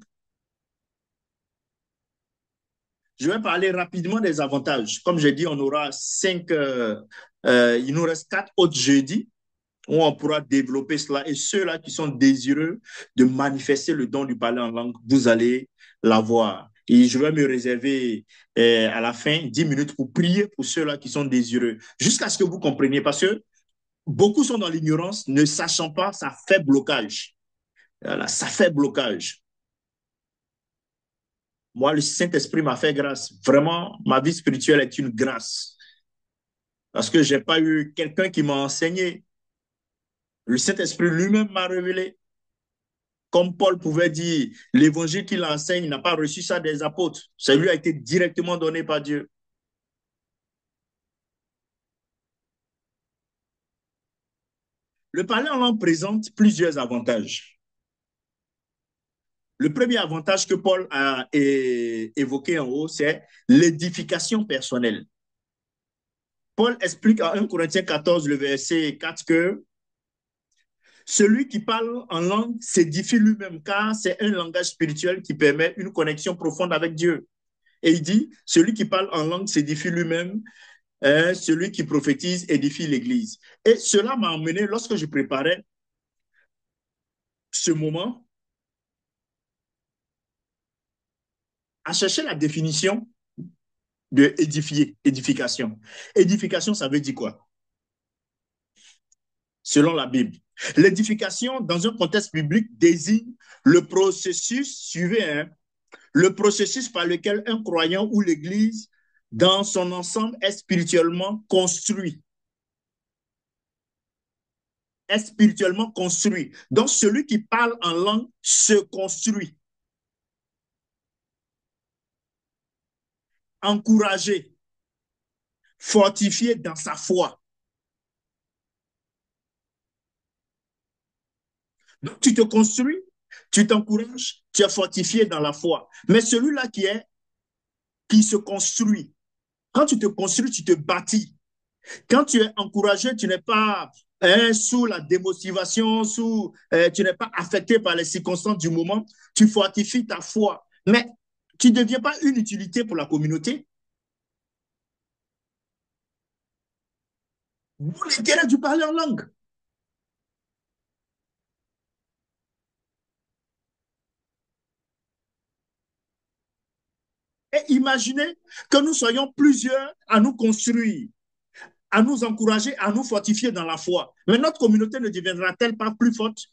Je vais parler rapidement des avantages. Comme j'ai dit, on aura il nous reste 4 autres jeudis où on pourra développer cela. Et ceux-là qui sont désireux de manifester le don du parler en langue, vous allez l'avoir. Et je vais me réserver à la fin 10 minutes pour prier pour ceux-là qui sont désireux, jusqu'à ce que vous compreniez, parce que beaucoup sont dans l'ignorance, ne sachant pas, ça fait blocage. Voilà, ça fait blocage. Moi, le Saint-Esprit m'a fait grâce. Vraiment, ma vie spirituelle est une grâce. Parce que je n'ai pas eu quelqu'un qui m'a enseigné. Le Saint-Esprit lui-même m'a révélé. Comme Paul pouvait dire, l'évangile qu'il enseigne n'a pas reçu ça des apôtres. Ça lui a été directement donné par Dieu. Le parler en langue présente plusieurs avantages. Le premier avantage que Paul a évoqué en haut, c'est l'édification personnelle. Paul explique à 1 Corinthiens 14, le verset 4, que celui qui parle en langue s'édifie lui-même, car c'est un langage spirituel qui permet une connexion profonde avec Dieu. Et il dit, celui qui parle en langue s'édifie lui-même, celui qui prophétise édifie l'Église. Et cela m'a amené, lorsque je préparais ce moment, à chercher la définition de édifier, édification. Édification, ça veut dire quoi? Selon la Bible. L'édification, dans un contexte biblique, désigne le processus, suivez, hein, le processus par lequel un croyant ou l'Église, dans son ensemble, est spirituellement construit. Est spirituellement construit. Donc, celui qui parle en langue se construit. Encouragé, fortifié dans sa foi. Donc, tu te construis tu t'encourages, tu es fortifié dans la foi. Mais celui-là qui se construit, quand tu te construis, tu te bâtis. Quand tu es encouragé, tu n'es pas sous la démotivation, tu n'es pas affecté par les circonstances du moment, tu fortifies ta foi. Mais tu ne deviens pas une utilité pour la communauté. D'où l'intérêt du parler en langue. Et imaginez que nous soyons plusieurs à nous construire, à nous encourager, à nous fortifier dans la foi. Mais notre communauté ne deviendra-t-elle pas plus forte?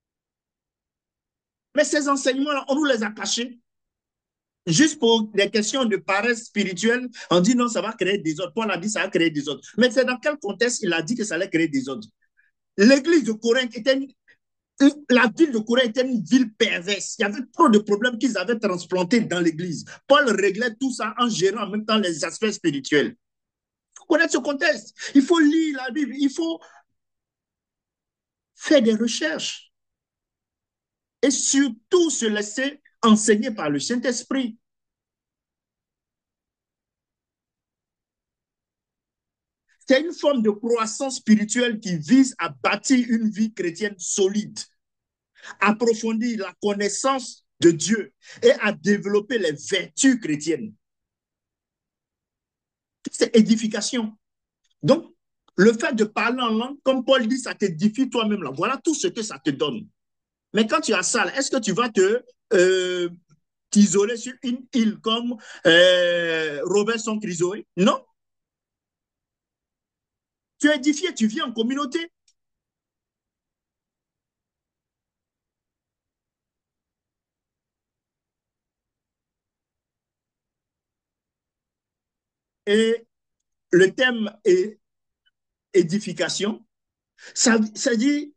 Mais ces enseignements-là, on nous les a cachés. Juste pour des questions de paresse spirituelle, on dit non, ça va créer des autres. Paul a dit ça va créer des autres. Mais c'est dans quel contexte il a dit que ça allait créer des autres? L'église de Corinthe était la ville de Corinthe était une ville perverse. Il y avait trop de problèmes qu'ils avaient transplantés dans l'église. Paul réglait tout ça en gérant en même temps les aspects spirituels. Il faut connaître ce contexte. Il faut lire la Bible. Il faut faire des recherches. Et surtout se laisser enseigner par le Saint-Esprit. C'est une forme de croissance spirituelle qui vise à bâtir une vie chrétienne solide, approfondir la connaissance de Dieu et à développer les vertus chrétiennes. C'est édification. Donc, le fait de parler en langue, comme Paul dit, ça t'édifie toi-même. Là. Voilà tout ce que ça te donne. Mais quand tu as ça, est-ce que tu vas t'isoler sur une île comme Robinson Crusoe? Non. Tu es édifié, tu vis en communauté. Et le thème est édification. Ça dit,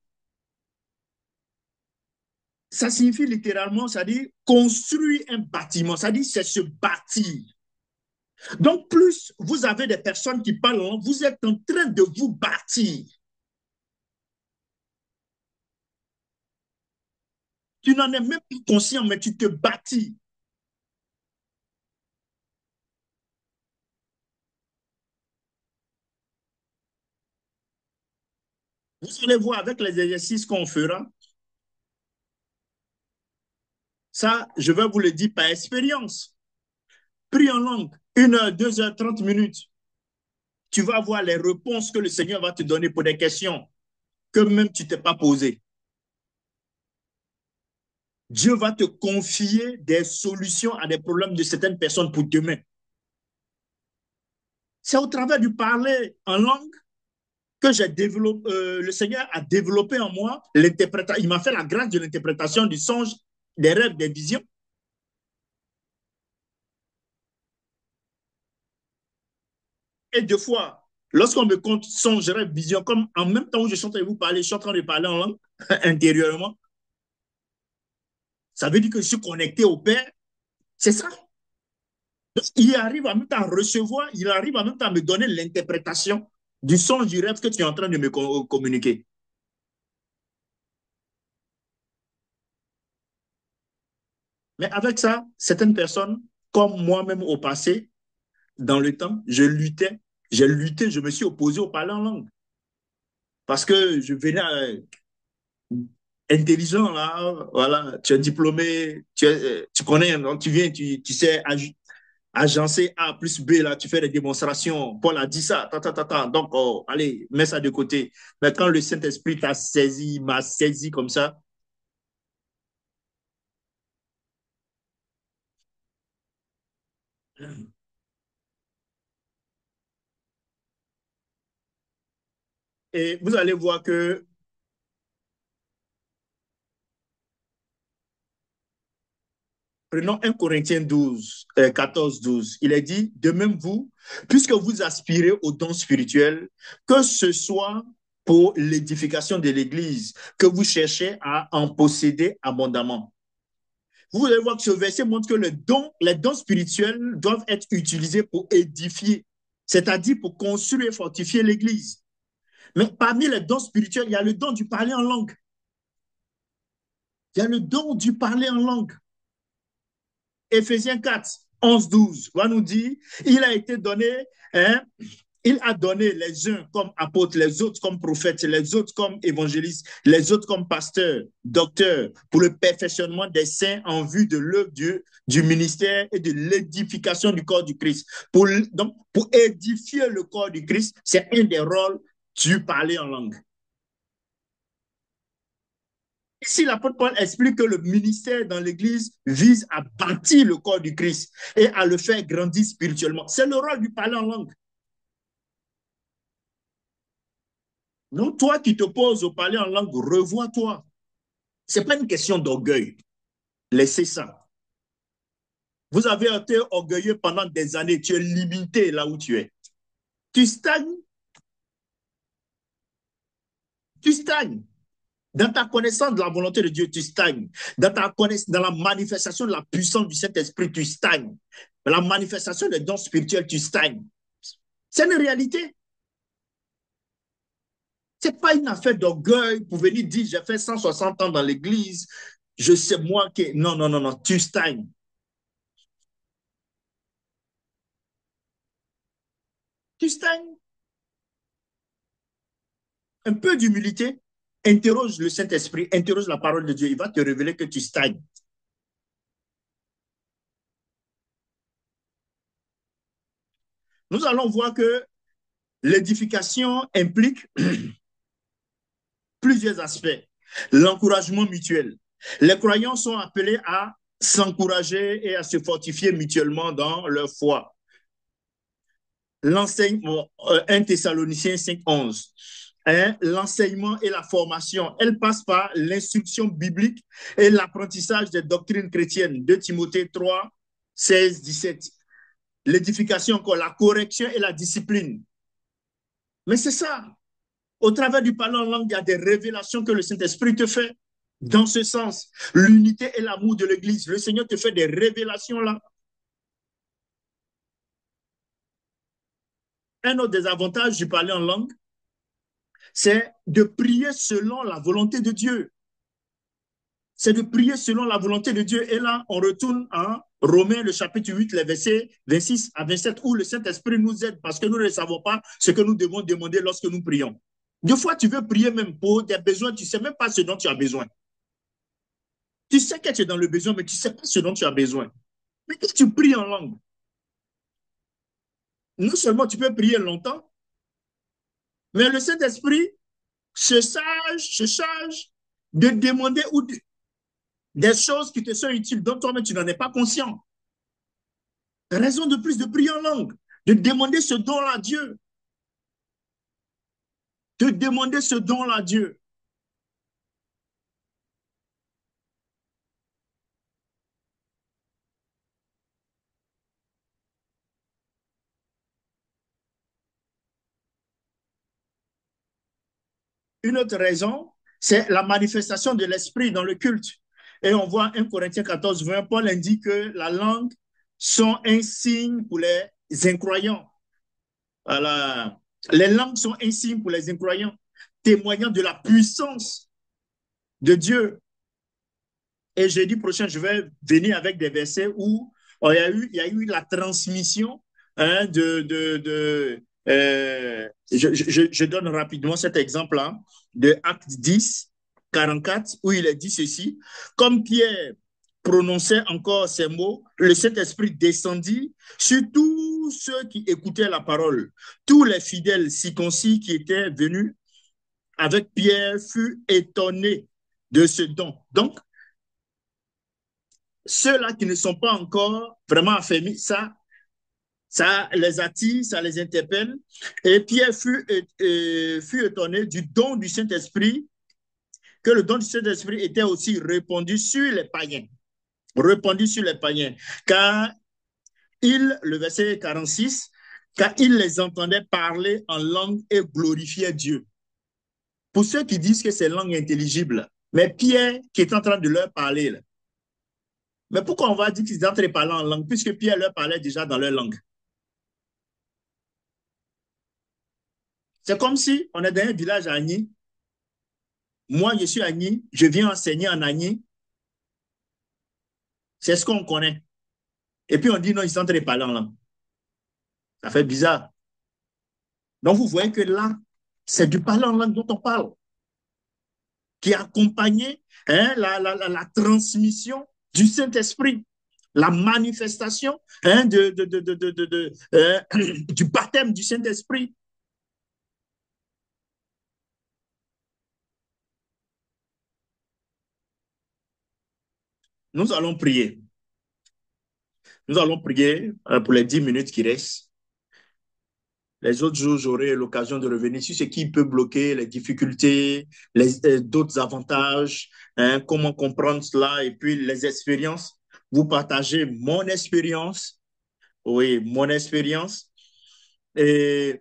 ça signifie littéralement, ça dit construire un bâtiment, ça dit c'est se bâtir. Donc, plus vous avez des personnes qui parlent, vous êtes en train de vous bâtir. Tu n'en es même pas conscient, mais tu te bâtis. Vous allez voir avec les exercices qu'on fera. Ça, je vais vous le dire par expérience. Pris en langue, 1 heure, 2 heures, 30 minutes. Tu vas voir les réponses que le Seigneur va te donner pour des questions que même tu ne t'es pas posées. Dieu va te confier des solutions à des problèmes de certaines personnes pour demain. C'est au travers du parler en langue que j'ai développé, le Seigneur a développé en moi l'interprétation. Il m'a fait la grâce de l'interprétation du songe, des rêves, des visions. Et deux fois, lorsqu'on me compte songe, rêve, vision, comme en même temps où je suis en train de vous parler, je suis en train de parler en langue intérieurement, ça veut dire que je suis connecté au Père. C'est ça. Il arrive en même temps à recevoir, il arrive en même temps à me donner l'interprétation du songe, du rêve que tu es en train de me communiquer. Mais avec ça, certaines personnes, comme moi-même au passé, dans le temps, j'ai lutté, je me suis opposé au parler en langue. Parce que je venais intelligent, là, voilà, tu es diplômé, tu connais, donc tu viens, tu sais agencer A plus B, là, tu fais des démonstrations. Paul a dit ça, donc, oh, allez, mets ça de côté. Mais quand le Saint-Esprit t'a saisi, m'a saisi comme ça, et vous allez voir que prenons 1 Corinthiens 12, 14, 12. Il est dit, de même vous, puisque vous aspirez aux dons spirituels, que ce soit pour l'édification de l'Église, que vous cherchez à en posséder abondamment. Vous allez voir que ce verset montre que les dons spirituels doivent être utilisés pour édifier, c'est-à-dire pour construire et fortifier l'Église. Mais parmi les dons spirituels, il y a le don du parler en langue. Il y a le don du parler en langue. Éphésiens 4, 11, 12 va nous dire, il a été donné, hein, il a donné les uns comme apôtres, les autres comme prophètes, les autres comme évangélistes, les autres comme pasteurs, docteurs, pour le perfectionnement des saints en vue de l'œuvre du ministère et de l'édification du corps du Christ. Donc, pour édifier le corps du Christ, c'est un des rôles du parler en langue. Ici, l'apôtre Paul explique que le ministère dans l'Église vise à bâtir le corps du Christ et à le faire grandir spirituellement. C'est le rôle du parler en langue. Donc, toi qui te poses au parler en langue, revois-toi. Ce n'est pas une question d'orgueil. Laissez ça. Vous avez été orgueilleux pendant des années. Tu es limité là où tu es. Tu stagnes. Tu stagnes. Dans ta connaissance de la volonté de Dieu, tu stagnes. Dans la manifestation de la puissance du Saint-Esprit, tu stagnes. Dans la manifestation des dons spirituels, tu stagnes. C'est une réalité. Ce n'est pas une affaire d'orgueil pour venir dire j'ai fait 160 ans dans l'église, je sais moi que. Non, non, non, non, tu stagnes. Tu stagnes. Un peu d'humilité, interroge le Saint-Esprit, interroge la parole de Dieu, il va te révéler que tu stagnes. Nous allons voir que l'édification implique plusieurs aspects. L'encouragement mutuel. Les croyants sont appelés à s'encourager et à se fortifier mutuellement dans leur foi. L'enseignement, 1 Thessaloniciens 5, 11. Hein, l'enseignement et la formation, elle passe par l'instruction biblique et l'apprentissage des doctrines chrétiennes. 2 Timothée 3, 16, 17. L'édification encore, la correction et la discipline. Mais c'est ça. Au travers du parler en langue, il y a des révélations que le Saint-Esprit te fait. Dans ce sens, l'unité et l'amour de l'Église. Le Seigneur te fait des révélations là. Un autre des avantages du parler en langue, c'est de prier selon la volonté de Dieu. C'est de prier selon la volonté de Dieu. Et là, on retourne en Romains, le chapitre 8, les versets 26 à 27, où le Saint-Esprit nous aide parce que nous ne savons pas ce que nous devons demander lorsque nous prions. Des fois, tu veux prier même pour des besoins, tu ne sais même pas ce dont tu as besoin. Tu sais que tu es dans le besoin, mais tu ne sais pas ce dont tu as besoin. Mais quand tu pries en langue, non seulement tu peux prier longtemps, mais le Saint-Esprit se charge de demander des choses qui te sont utiles, dont toi-même tu n'en es pas conscient. Raison de plus de prier en langue, de demander ce don-là à Dieu. De demander ce don-là à Dieu. Une autre raison, c'est la manifestation de l'esprit dans le culte. Et on voit 1 Corinthiens 14, 20, Paul indique que la langue sont un signe pour les incroyants. Voilà. Les langues sont un signe pour les incroyants, témoignant de la puissance de Dieu. Et jeudi prochain, je vais venir avec des versets où il y a eu la transmission hein, je donne rapidement cet exemple-là de Acte 10, 44, où il est dit ceci. Comme Pierre prononçait encore ces mots, le Saint-Esprit descendit sur tous ceux qui écoutaient la parole. Tous les fidèles circoncis qui étaient venus avec Pierre furent étonnés de ce don. Donc, ceux-là qui ne sont pas encore vraiment affermis, ça les attire, ça les interpelle. Et Pierre fut étonné du don du Saint-Esprit, que le don du Saint-Esprit était aussi répandu sur les païens. Répandu sur les païens. Car le verset 46, car il les entendait parler en langue et glorifiait Dieu. Pour ceux qui disent que c'est langue intelligible, mais Pierre qui est en train de leur parler, là, mais pourquoi on va dire qu'ils entrent parler en langue, puisque Pierre leur parlait déjà dans leur langue? C'est comme si on est dans un village à Agni. Moi, je suis Agni, je viens enseigner en Agni. C'est ce qu'on connaît. Et puis on dit non, ils sont en train de parler en langue. Ça fait bizarre. Donc vous voyez que là, c'est du parler en langue dont on parle, qui a accompagné la transmission du Saint-Esprit, la manifestation du baptême du Saint-Esprit. Nous allons prier. Nous allons prier pour les 10 minutes qui restent. Les autres jours, j'aurai l'occasion de revenir sur ce qui peut bloquer les difficultés, d'autres avantages, comment comprendre cela et puis les expériences. Vous partagez mon expérience, oui, mon expérience. Et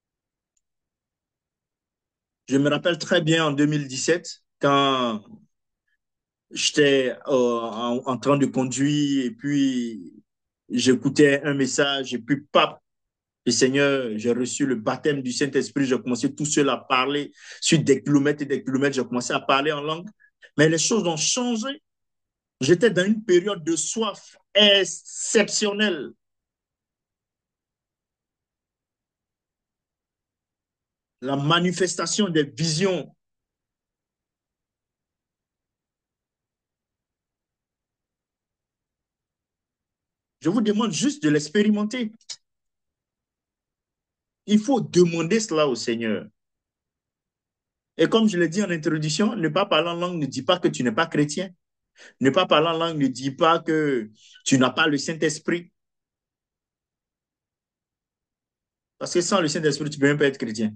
je me rappelle très bien en 2017, quand j'étais en train de conduire et puis j'écoutais un message et puis pap, le Seigneur, j'ai reçu le baptême du Saint-Esprit, j'ai commencé tout seul à parler sur des kilomètres et des kilomètres, j'ai commencé à parler en langue. Mais les choses ont changé. J'étais dans une période de soif exceptionnelle. La manifestation des visions. Je vous demande juste de l'expérimenter. Il faut demander cela au Seigneur. Et comme je l'ai dit en introduction, ne pas parler en langue ne dit pas que tu n'es pas chrétien. Ne pas parler en langue ne dit pas que tu n'as pas le Saint-Esprit. Parce que sans le Saint-Esprit, tu ne peux même pas être chrétien.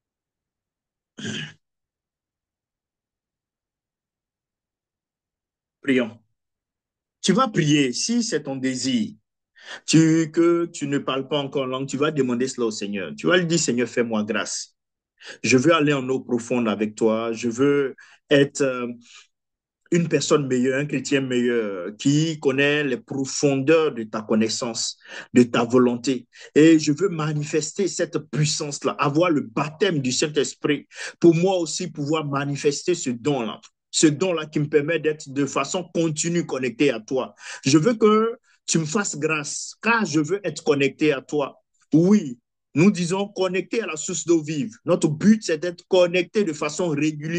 Prions. Tu vas prier, si c'est ton désir, que tu ne parles pas encore langue, tu vas demander cela au Seigneur. Tu vas lui dire, Seigneur, fais-moi grâce. Je veux aller en eau profonde avec toi. Je veux être une personne meilleure, un chrétien meilleur, qui connaît les profondeurs de ta connaissance, de ta volonté. Et je veux manifester cette puissance-là, avoir le baptême du Saint-Esprit, pour moi aussi pouvoir manifester ce don-là. Ce don-là qui me permet d'être de façon continue connecté à toi. Je veux que tu me fasses grâce, car je veux être connecté à toi. Oui, nous disons connecté à la source d'eau vive. Notre but, c'est d'être connecté de façon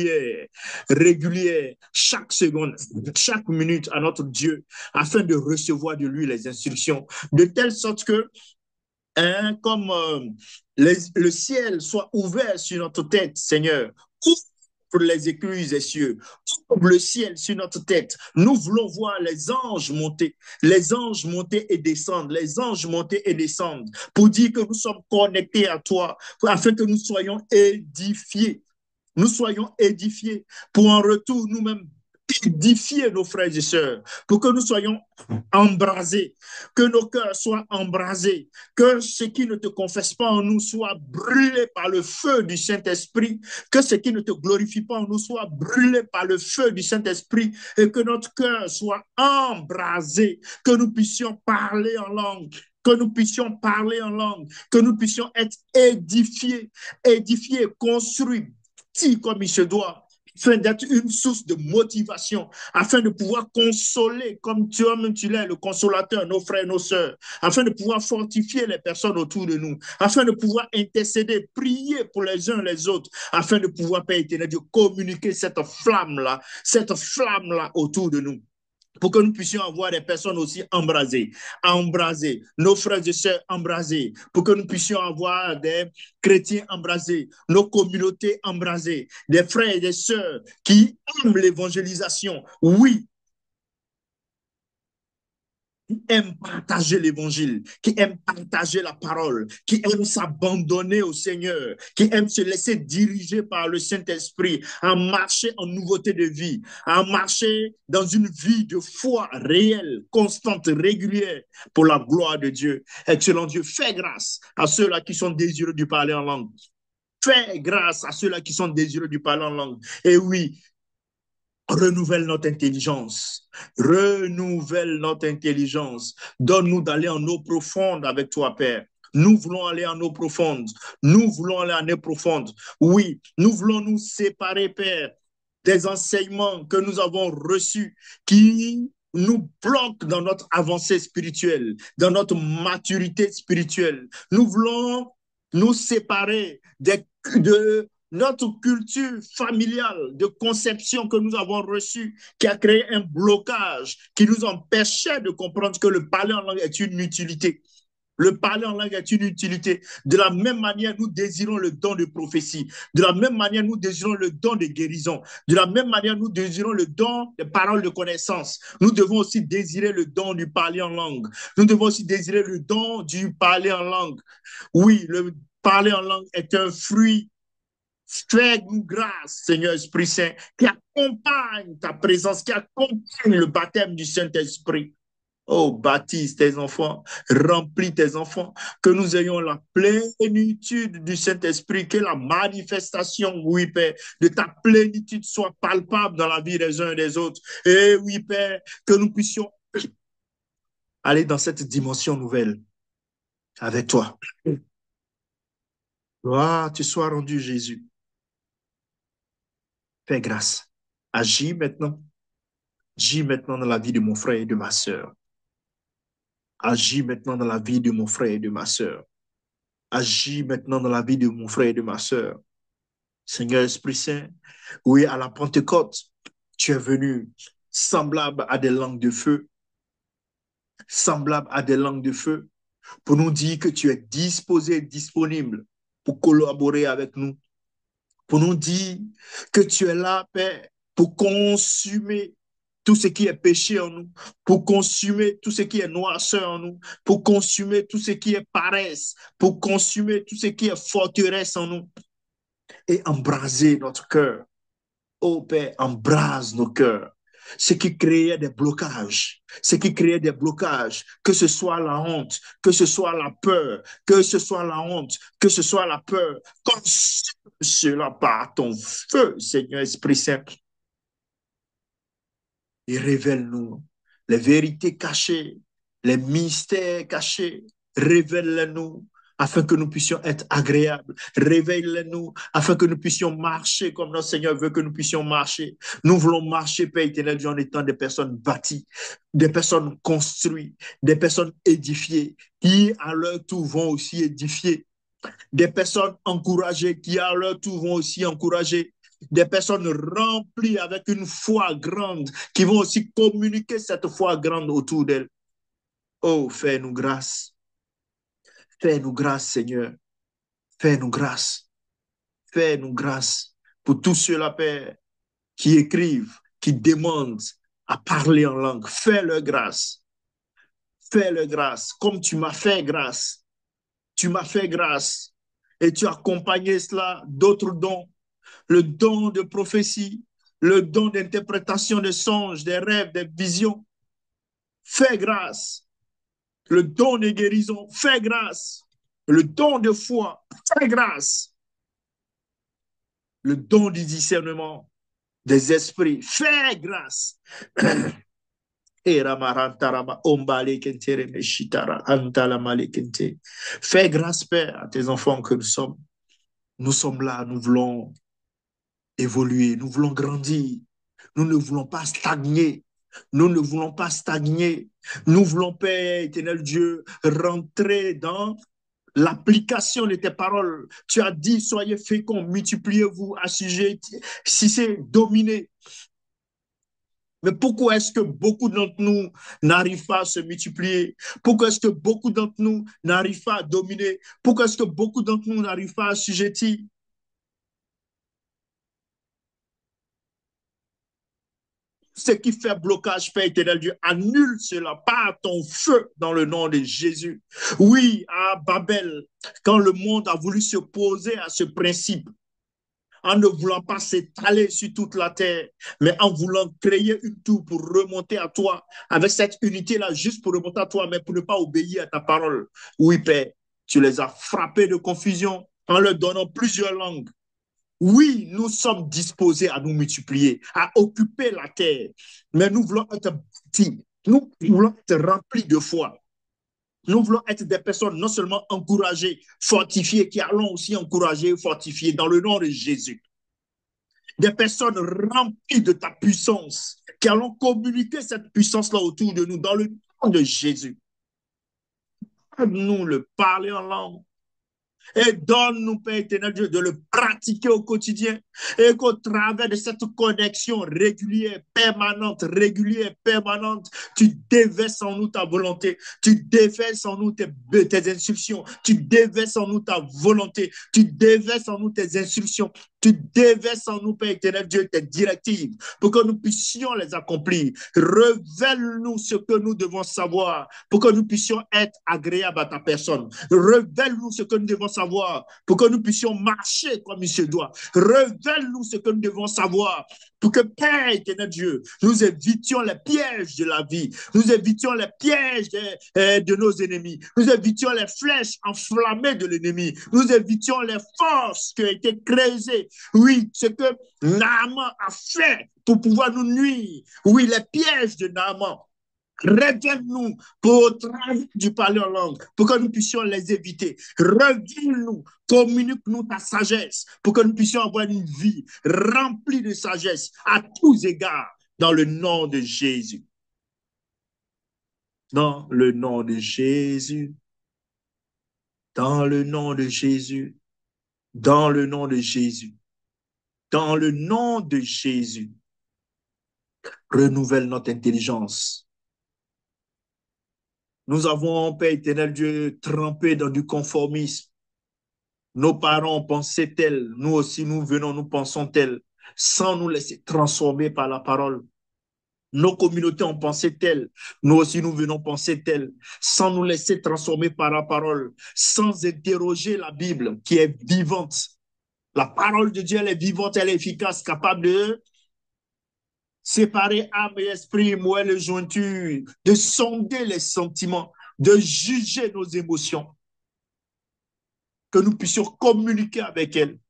régulière, chaque seconde, chaque minute à notre Dieu, afin de recevoir de lui les instructions, de telle sorte que, comme le ciel soit ouvert sur notre tête, Seigneur, pour les écluses des cieux, ouvre le ciel sur notre tête. Nous voulons voir les anges monter et descendre, les anges monter et descendre, pour dire que nous sommes connectés à toi, afin que nous soyons édifiés. Nous soyons édifiés pour en retour nous-mêmes édifier nos frères et sœurs, pour que nous soyons embrasés, que nos cœurs soient embrasés, que ce qui ne te confesse pas en nous soit brûlé par le feu du Saint-Esprit, que ce qui ne te glorifie pas en nous soit brûlé par le feu du Saint-Esprit et que notre cœur soit embrasé, que nous puissions parler en langue, que nous puissions parler en langue, que nous puissions être édifiés, construits, comme il se doit, afin d'être une source de motivation, afin de pouvoir consoler, comme toi-même tu l'es, le consolateur, nos frères et nos sœurs, afin de pouvoir fortifier les personnes autour de nous, afin de pouvoir intercéder, prier pour les uns les autres, afin de pouvoir, Père éternel, de communiquer cette flamme-là autour de nous, pour que nous puissions avoir des personnes aussi embrasées, nos frères et sœurs embrasés, pour que nous puissions avoir des chrétiens embrasés, nos communautés embrasées, des frères et des sœurs qui aiment l'évangélisation. Oui, qui aiment partager l'évangile, qui aiment partager la parole, qui aiment s'abandonner au Seigneur, qui aiment se laisser diriger par le Saint-Esprit, à marcher en nouveauté de vie, à marcher dans une vie de foi réelle, constante, régulière, pour la gloire de Dieu. Excellent Dieu, fais grâce à ceux-là qui sont désireux de parler en langue. Fais grâce à ceux-là qui sont désireux de parler en langue. Et oui, renouvelle notre intelligence. Renouvelle notre intelligence. Donne-nous d'aller en eau profonde avec toi, Père. Nous voulons aller en eau profonde. Nous voulons aller en eau profonde. Oui, nous voulons nous séparer, Père, des enseignements que nous avons reçus qui nous bloque dans notre avancée spirituelle, dans notre maturité spirituelle. Nous voulons nous séparer de notre culture familiale de conception que nous avons reçue, qui a créé un blocage, qui nous empêchait de comprendre que le parler en langue est une utilité. Le parler en langue est une utilité. De la même manière, nous désirons le don de prophétie. De la même manière, nous désirons le don de guérison. De la même manière, nous désirons le don des paroles de connaissance. Nous devons aussi désirer le don du parler en langue. Nous devons aussi désirer le don du parler en langue. Oui, le parler en langue est un fruit. Fais-nous grâce, Seigneur Esprit Saint, qui accompagne ta présence, qui accompagne le baptême du Saint-Esprit. Oh, baptise tes enfants, remplis tes enfants, que nous ayons la plénitude du Saint-Esprit, que la manifestation, oui, Père, de ta plénitude soit palpable dans la vie des uns et des autres. Et oui, Père, que nous puissions aller dans cette dimension nouvelle avec toi. Gloire te soit rendu, Jésus. Fais grâce. Agis maintenant. Agis maintenant dans la vie de mon frère et de ma sœur. Agis maintenant dans la vie de mon frère et de ma sœur. Agis maintenant dans la vie de mon frère et de ma sœur. Seigneur Esprit Saint, oui, à la Pentecôte, tu es venu semblable à des langues de feu, semblable à des langues de feu, pour nous dire que tu es disposé, disponible pour collaborer avec nous, pour nous dire que tu es là, Père, pour consumer tout ce qui est péché en nous, pour consumer tout ce qui est noirceur en nous, pour consumer tout ce qui est paresse, pour consumer tout ce qui est forteresse en nous et embraser notre cœur. Oh Père, embrase nos cœurs. Ce qui créait des blocages, ce qui créait des blocages, que ce soit la honte, que ce soit la peur, que ce soit la honte, que ce soit la peur, consume cela par ton feu, Seigneur Esprit Saint, et révèle-nous les vérités cachées, les mystères cachés, révèle-les-nous afin que nous puissions être agréables. Réveille-les-nous afin que nous puissions marcher comme notre Seigneur veut que nous puissions marcher. Nous voulons marcher, Père éternel, en étant des personnes bâties, des personnes construites, des personnes édifiées, qui à leur tour vont aussi édifier, des personnes encouragées qui à leur tour vont aussi encourager, des personnes remplies avec une foi grande qui vont aussi communiquer cette foi grande autour d'elles. Oh, fais-nous grâce. Fais-nous grâce, Seigneur. Fais-nous grâce. Fais-nous grâce pour tous ceux-là, Père, qui écrivent, qui demandent à parler en langue. Fais-leur grâce. Fais-leur grâce, comme tu m'as fait grâce. Tu m'as fait grâce. Et tu as accompagné cela d'autres dons. Le don de prophétie, le don d'interprétation des songes, des rêves, des visions. Fais grâce. Le don de guérison, fais grâce. Le don de foi, fais grâce. Le don du discernement des esprits, fais grâce. Fais grâce, Père, à tes enfants que nous sommes. Nous sommes là, nous voulons évoluer, nous voulons grandir. Nous ne voulons pas stagner. Nous ne voulons pas stagner. Nous voulons, Père éternel Dieu, rentrer dans l'application de tes paroles. Tu as dit, soyez féconds, multipliez-vous, assujettissez, dominez. Mais pourquoi est-ce que beaucoup d'entre nous n'arrivent pas à se multiplier? Pourquoi est-ce que beaucoup d'entre nous n'arrivent pas à dominer? Pourquoi est-ce que beaucoup d'entre nous n'arrivent pas à assujettir? Ce qui fait blocage, Père éternel Dieu, annule cela par ton feu dans le nom de Jésus. Oui, à Babel, quand le monde a voulu se poser à ce principe, en ne voulant pas s'étaler sur toute la terre, mais en voulant créer une tour pour remonter à toi, avec cette unité-là, juste pour remonter à toi, mais pour ne pas obéir à ta parole. Oui, Père, tu les as frappés de confusion en leur donnant plusieurs langues. Oui, nous sommes disposés à nous multiplier, à occuper la terre, mais nous voulons être bâtis, nous voulons être remplis de foi. Nous voulons être des personnes non seulement encouragées, fortifiées, qui allons aussi encourager et fortifier dans le nom de Jésus. Des personnes remplies de ta puissance, qui allons communiquer cette puissance-là autour de nous dans le nom de Jésus. Nous le parler en langue. Et donne-nous, Père éternel Dieu, de le pratiquer au quotidien. Et qu'au travers de cette connexion régulière, permanente, tu déverses en nous ta volonté. Tu déverses en nous tes instructions. Tu déverses en nous ta volonté. Tu déverses en nous tes instructions. Tu déverses en nous, Père éternel Dieu, tes directives pour que nous puissions les accomplir. Révèle-nous ce que nous devons savoir pour que nous puissions être agréables à ta personne. Révèle-nous ce que nous devons savoir pour que nous puissions marcher comme il se doit. Révèle-nous ce que nous devons savoir pour que, Père éternel Dieu, nous évitions les pièges de la vie, nous évitions les pièges de nos ennemis, nous évitions les flèches enflammées de l'ennemi, nous évitions les forces qui ont été creusées. Oui, ce que Naaman a fait pour pouvoir nous nuire. Oui, les pièges de Naaman. Révèle-nous pour travers du parler en langue, pour que nous puissions les éviter. Révèle-nous, communique-nous ta sagesse, pour que nous puissions avoir une vie remplie de sagesse à tous égards, dans le nom de Jésus. Dans le nom de Jésus. Dans le nom de Jésus. Dans le nom de Jésus. Dans le nom de Jésus. Renouvelle notre intelligence. Nous avons, Père éternel Dieu, trempé dans du conformisme. Nos parents ont pensé tel, nous aussi nous venons, nous pensons tel, sans nous laisser transformer par la parole. Nos communautés ont pensé tel, nous aussi nous venons penser tel, sans nous laisser transformer par la parole, sans interroger la Bible qui est vivante. La parole de Dieu, elle est vivante, elle est efficace, capable de séparer âme et esprit, moelle et jointure, de sonder les sentiments, de juger nos émotions, que nous puissions communiquer avec elle,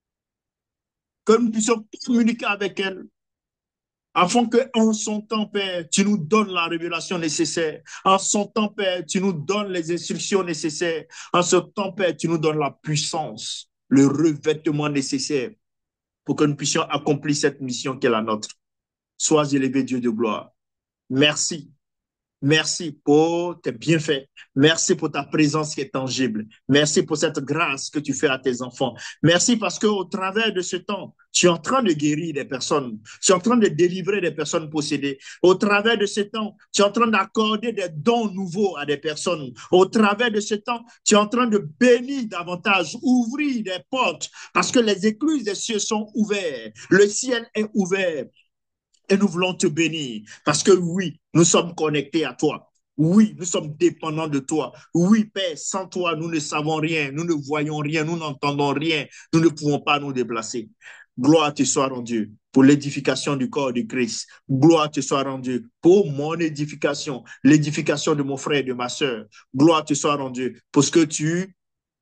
afin qu'en son temps, Père, tu nous donnes la révélation nécessaire. En son temps, Père, tu nous donnes les instructions nécessaires. En ce temps, Père, tu nous donnes la puissance, le revêtement nécessaire pour que nous puissions accomplir cette mission qui est la nôtre. Sois élevé, Dieu de gloire. Merci. Merci pour tes bienfaits. Merci pour ta présence qui est tangible. Merci pour cette grâce que tu fais à tes enfants. Merci parce qu'au travers de ce temps, tu es en train de guérir des personnes. Tu es en train de délivrer des personnes possédées. Au travers de ce temps, tu es en train d'accorder des dons nouveaux à des personnes. Au travers de ce temps, tu es en train de bénir davantage, ouvrir des portes parce que les écluses des cieux sont ouvertes. Le ciel est ouvert. Et nous voulons te bénir parce que oui, nous sommes connectés à toi. Oui, nous sommes dépendants de toi. Oui, Père, sans toi, nous ne savons rien, nous ne voyons rien, nous n'entendons rien, nous ne pouvons pas nous déplacer. Gloire te soit rendue pour l'édification du corps de Christ. Gloire te soit rendue pour mon édification, l'édification de mon frère et de ma sœur. Gloire te soit rendue pour ce que tu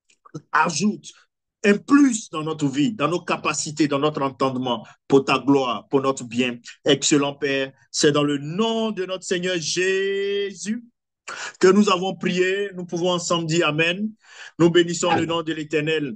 ajoutes un plus dans notre vie, dans nos capacités, dans notre entendement, pour ta gloire, pour notre bien. Excellent Père, c'est dans le nom de notre Seigneur Jésus que nous avons prié. Nous pouvons ensemble dire Amen. Nous bénissons le nom de l'Éternel.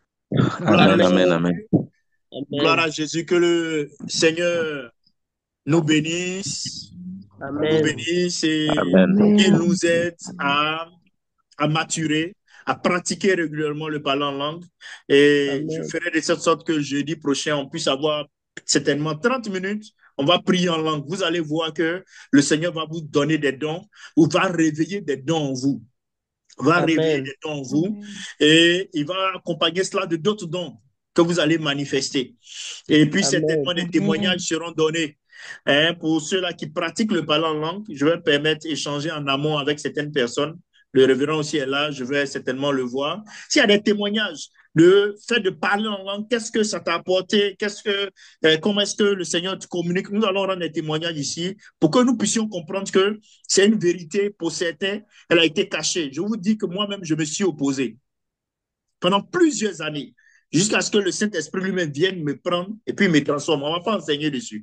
Amen, amen, amen. Gloire à Jésus, que le Seigneur nous bénisse, nous bénisse et qu'il nous aide à maturer, à pratiquer régulièrement le parler en langue. Et Amen. Je ferai de cette sorte que jeudi prochain, on puisse avoir certainement 30 minutes. On va prier en langue. Vous allez voir que le Seigneur va vous donner des dons ou va réveiller des dons en vous. Va Amen. Réveiller des dons en vous. Amen. Et il va accompagner cela de d'autres dons que vous allez manifester. Et puis, Amen. Certainement, des témoignages seront donnés. Pour ceux-là qui pratiquent le parler en langue, je vais permettre d'échanger en amont avec certaines personnes. Le révérend aussi est là, je vais certainement le voir. S'il y a des témoignages, le fait de parler en langue, qu'est-ce que ça t'a apporté? Comment est-ce que le Seigneur te communique? Nous allons rendre des témoignages ici pour que nous puissions comprendre que c'est une vérité pour certains, elle a été cachée. Je vous dis que moi-même, je me suis opposé pendant plusieurs années, jusqu'à ce que le Saint-Esprit lui-même vienne me prendre et puis me transforme. On ne m'a pas enseigné dessus.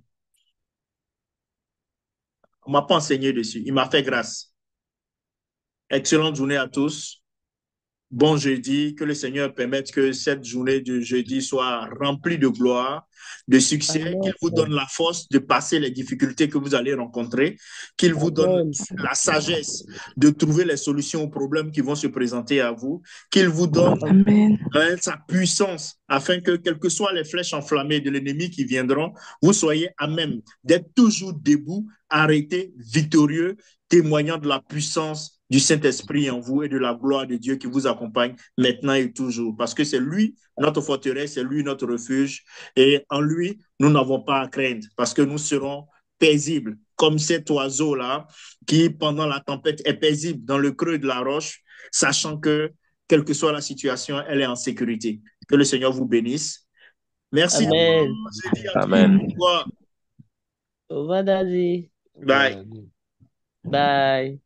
On ne m'a pas enseigné dessus. Il m'a fait grâce. Excellente journée à tous. bon jeudi, que le Seigneur permette que cette journée de jeudi soit remplie de gloire, de succès, qu'il Amen. vous donne la force de passer les difficultés que vous allez rencontrer, qu'il vous donne Amen. la sagesse de trouver les solutions aux problèmes qui vont se présenter à vous, qu'il vous donne Amen. sa puissance afin que, quelles que soient les flèches enflammées de l'ennemi qui viendront, vous soyez à même d'être toujours debout, arrêté, victorieux, témoignant de la puissance du Saint-Esprit en vous et de la gloire de Dieu qui vous accompagne maintenant et toujours. Parce que c'est lui notre forteresse, c'est lui notre refuge. Et en lui, nous n'avons pas à craindre parce que nous serons paisibles, comme cet oiseau-là qui, pendant la tempête, est paisible dans le creux de la roche, sachant que, quelle que soit la situation, elle est en sécurité. Que le Seigneur vous bénisse. Merci. Amen. Je dis à Amen. tous. Au revoir, Daddy. Bye. Bye.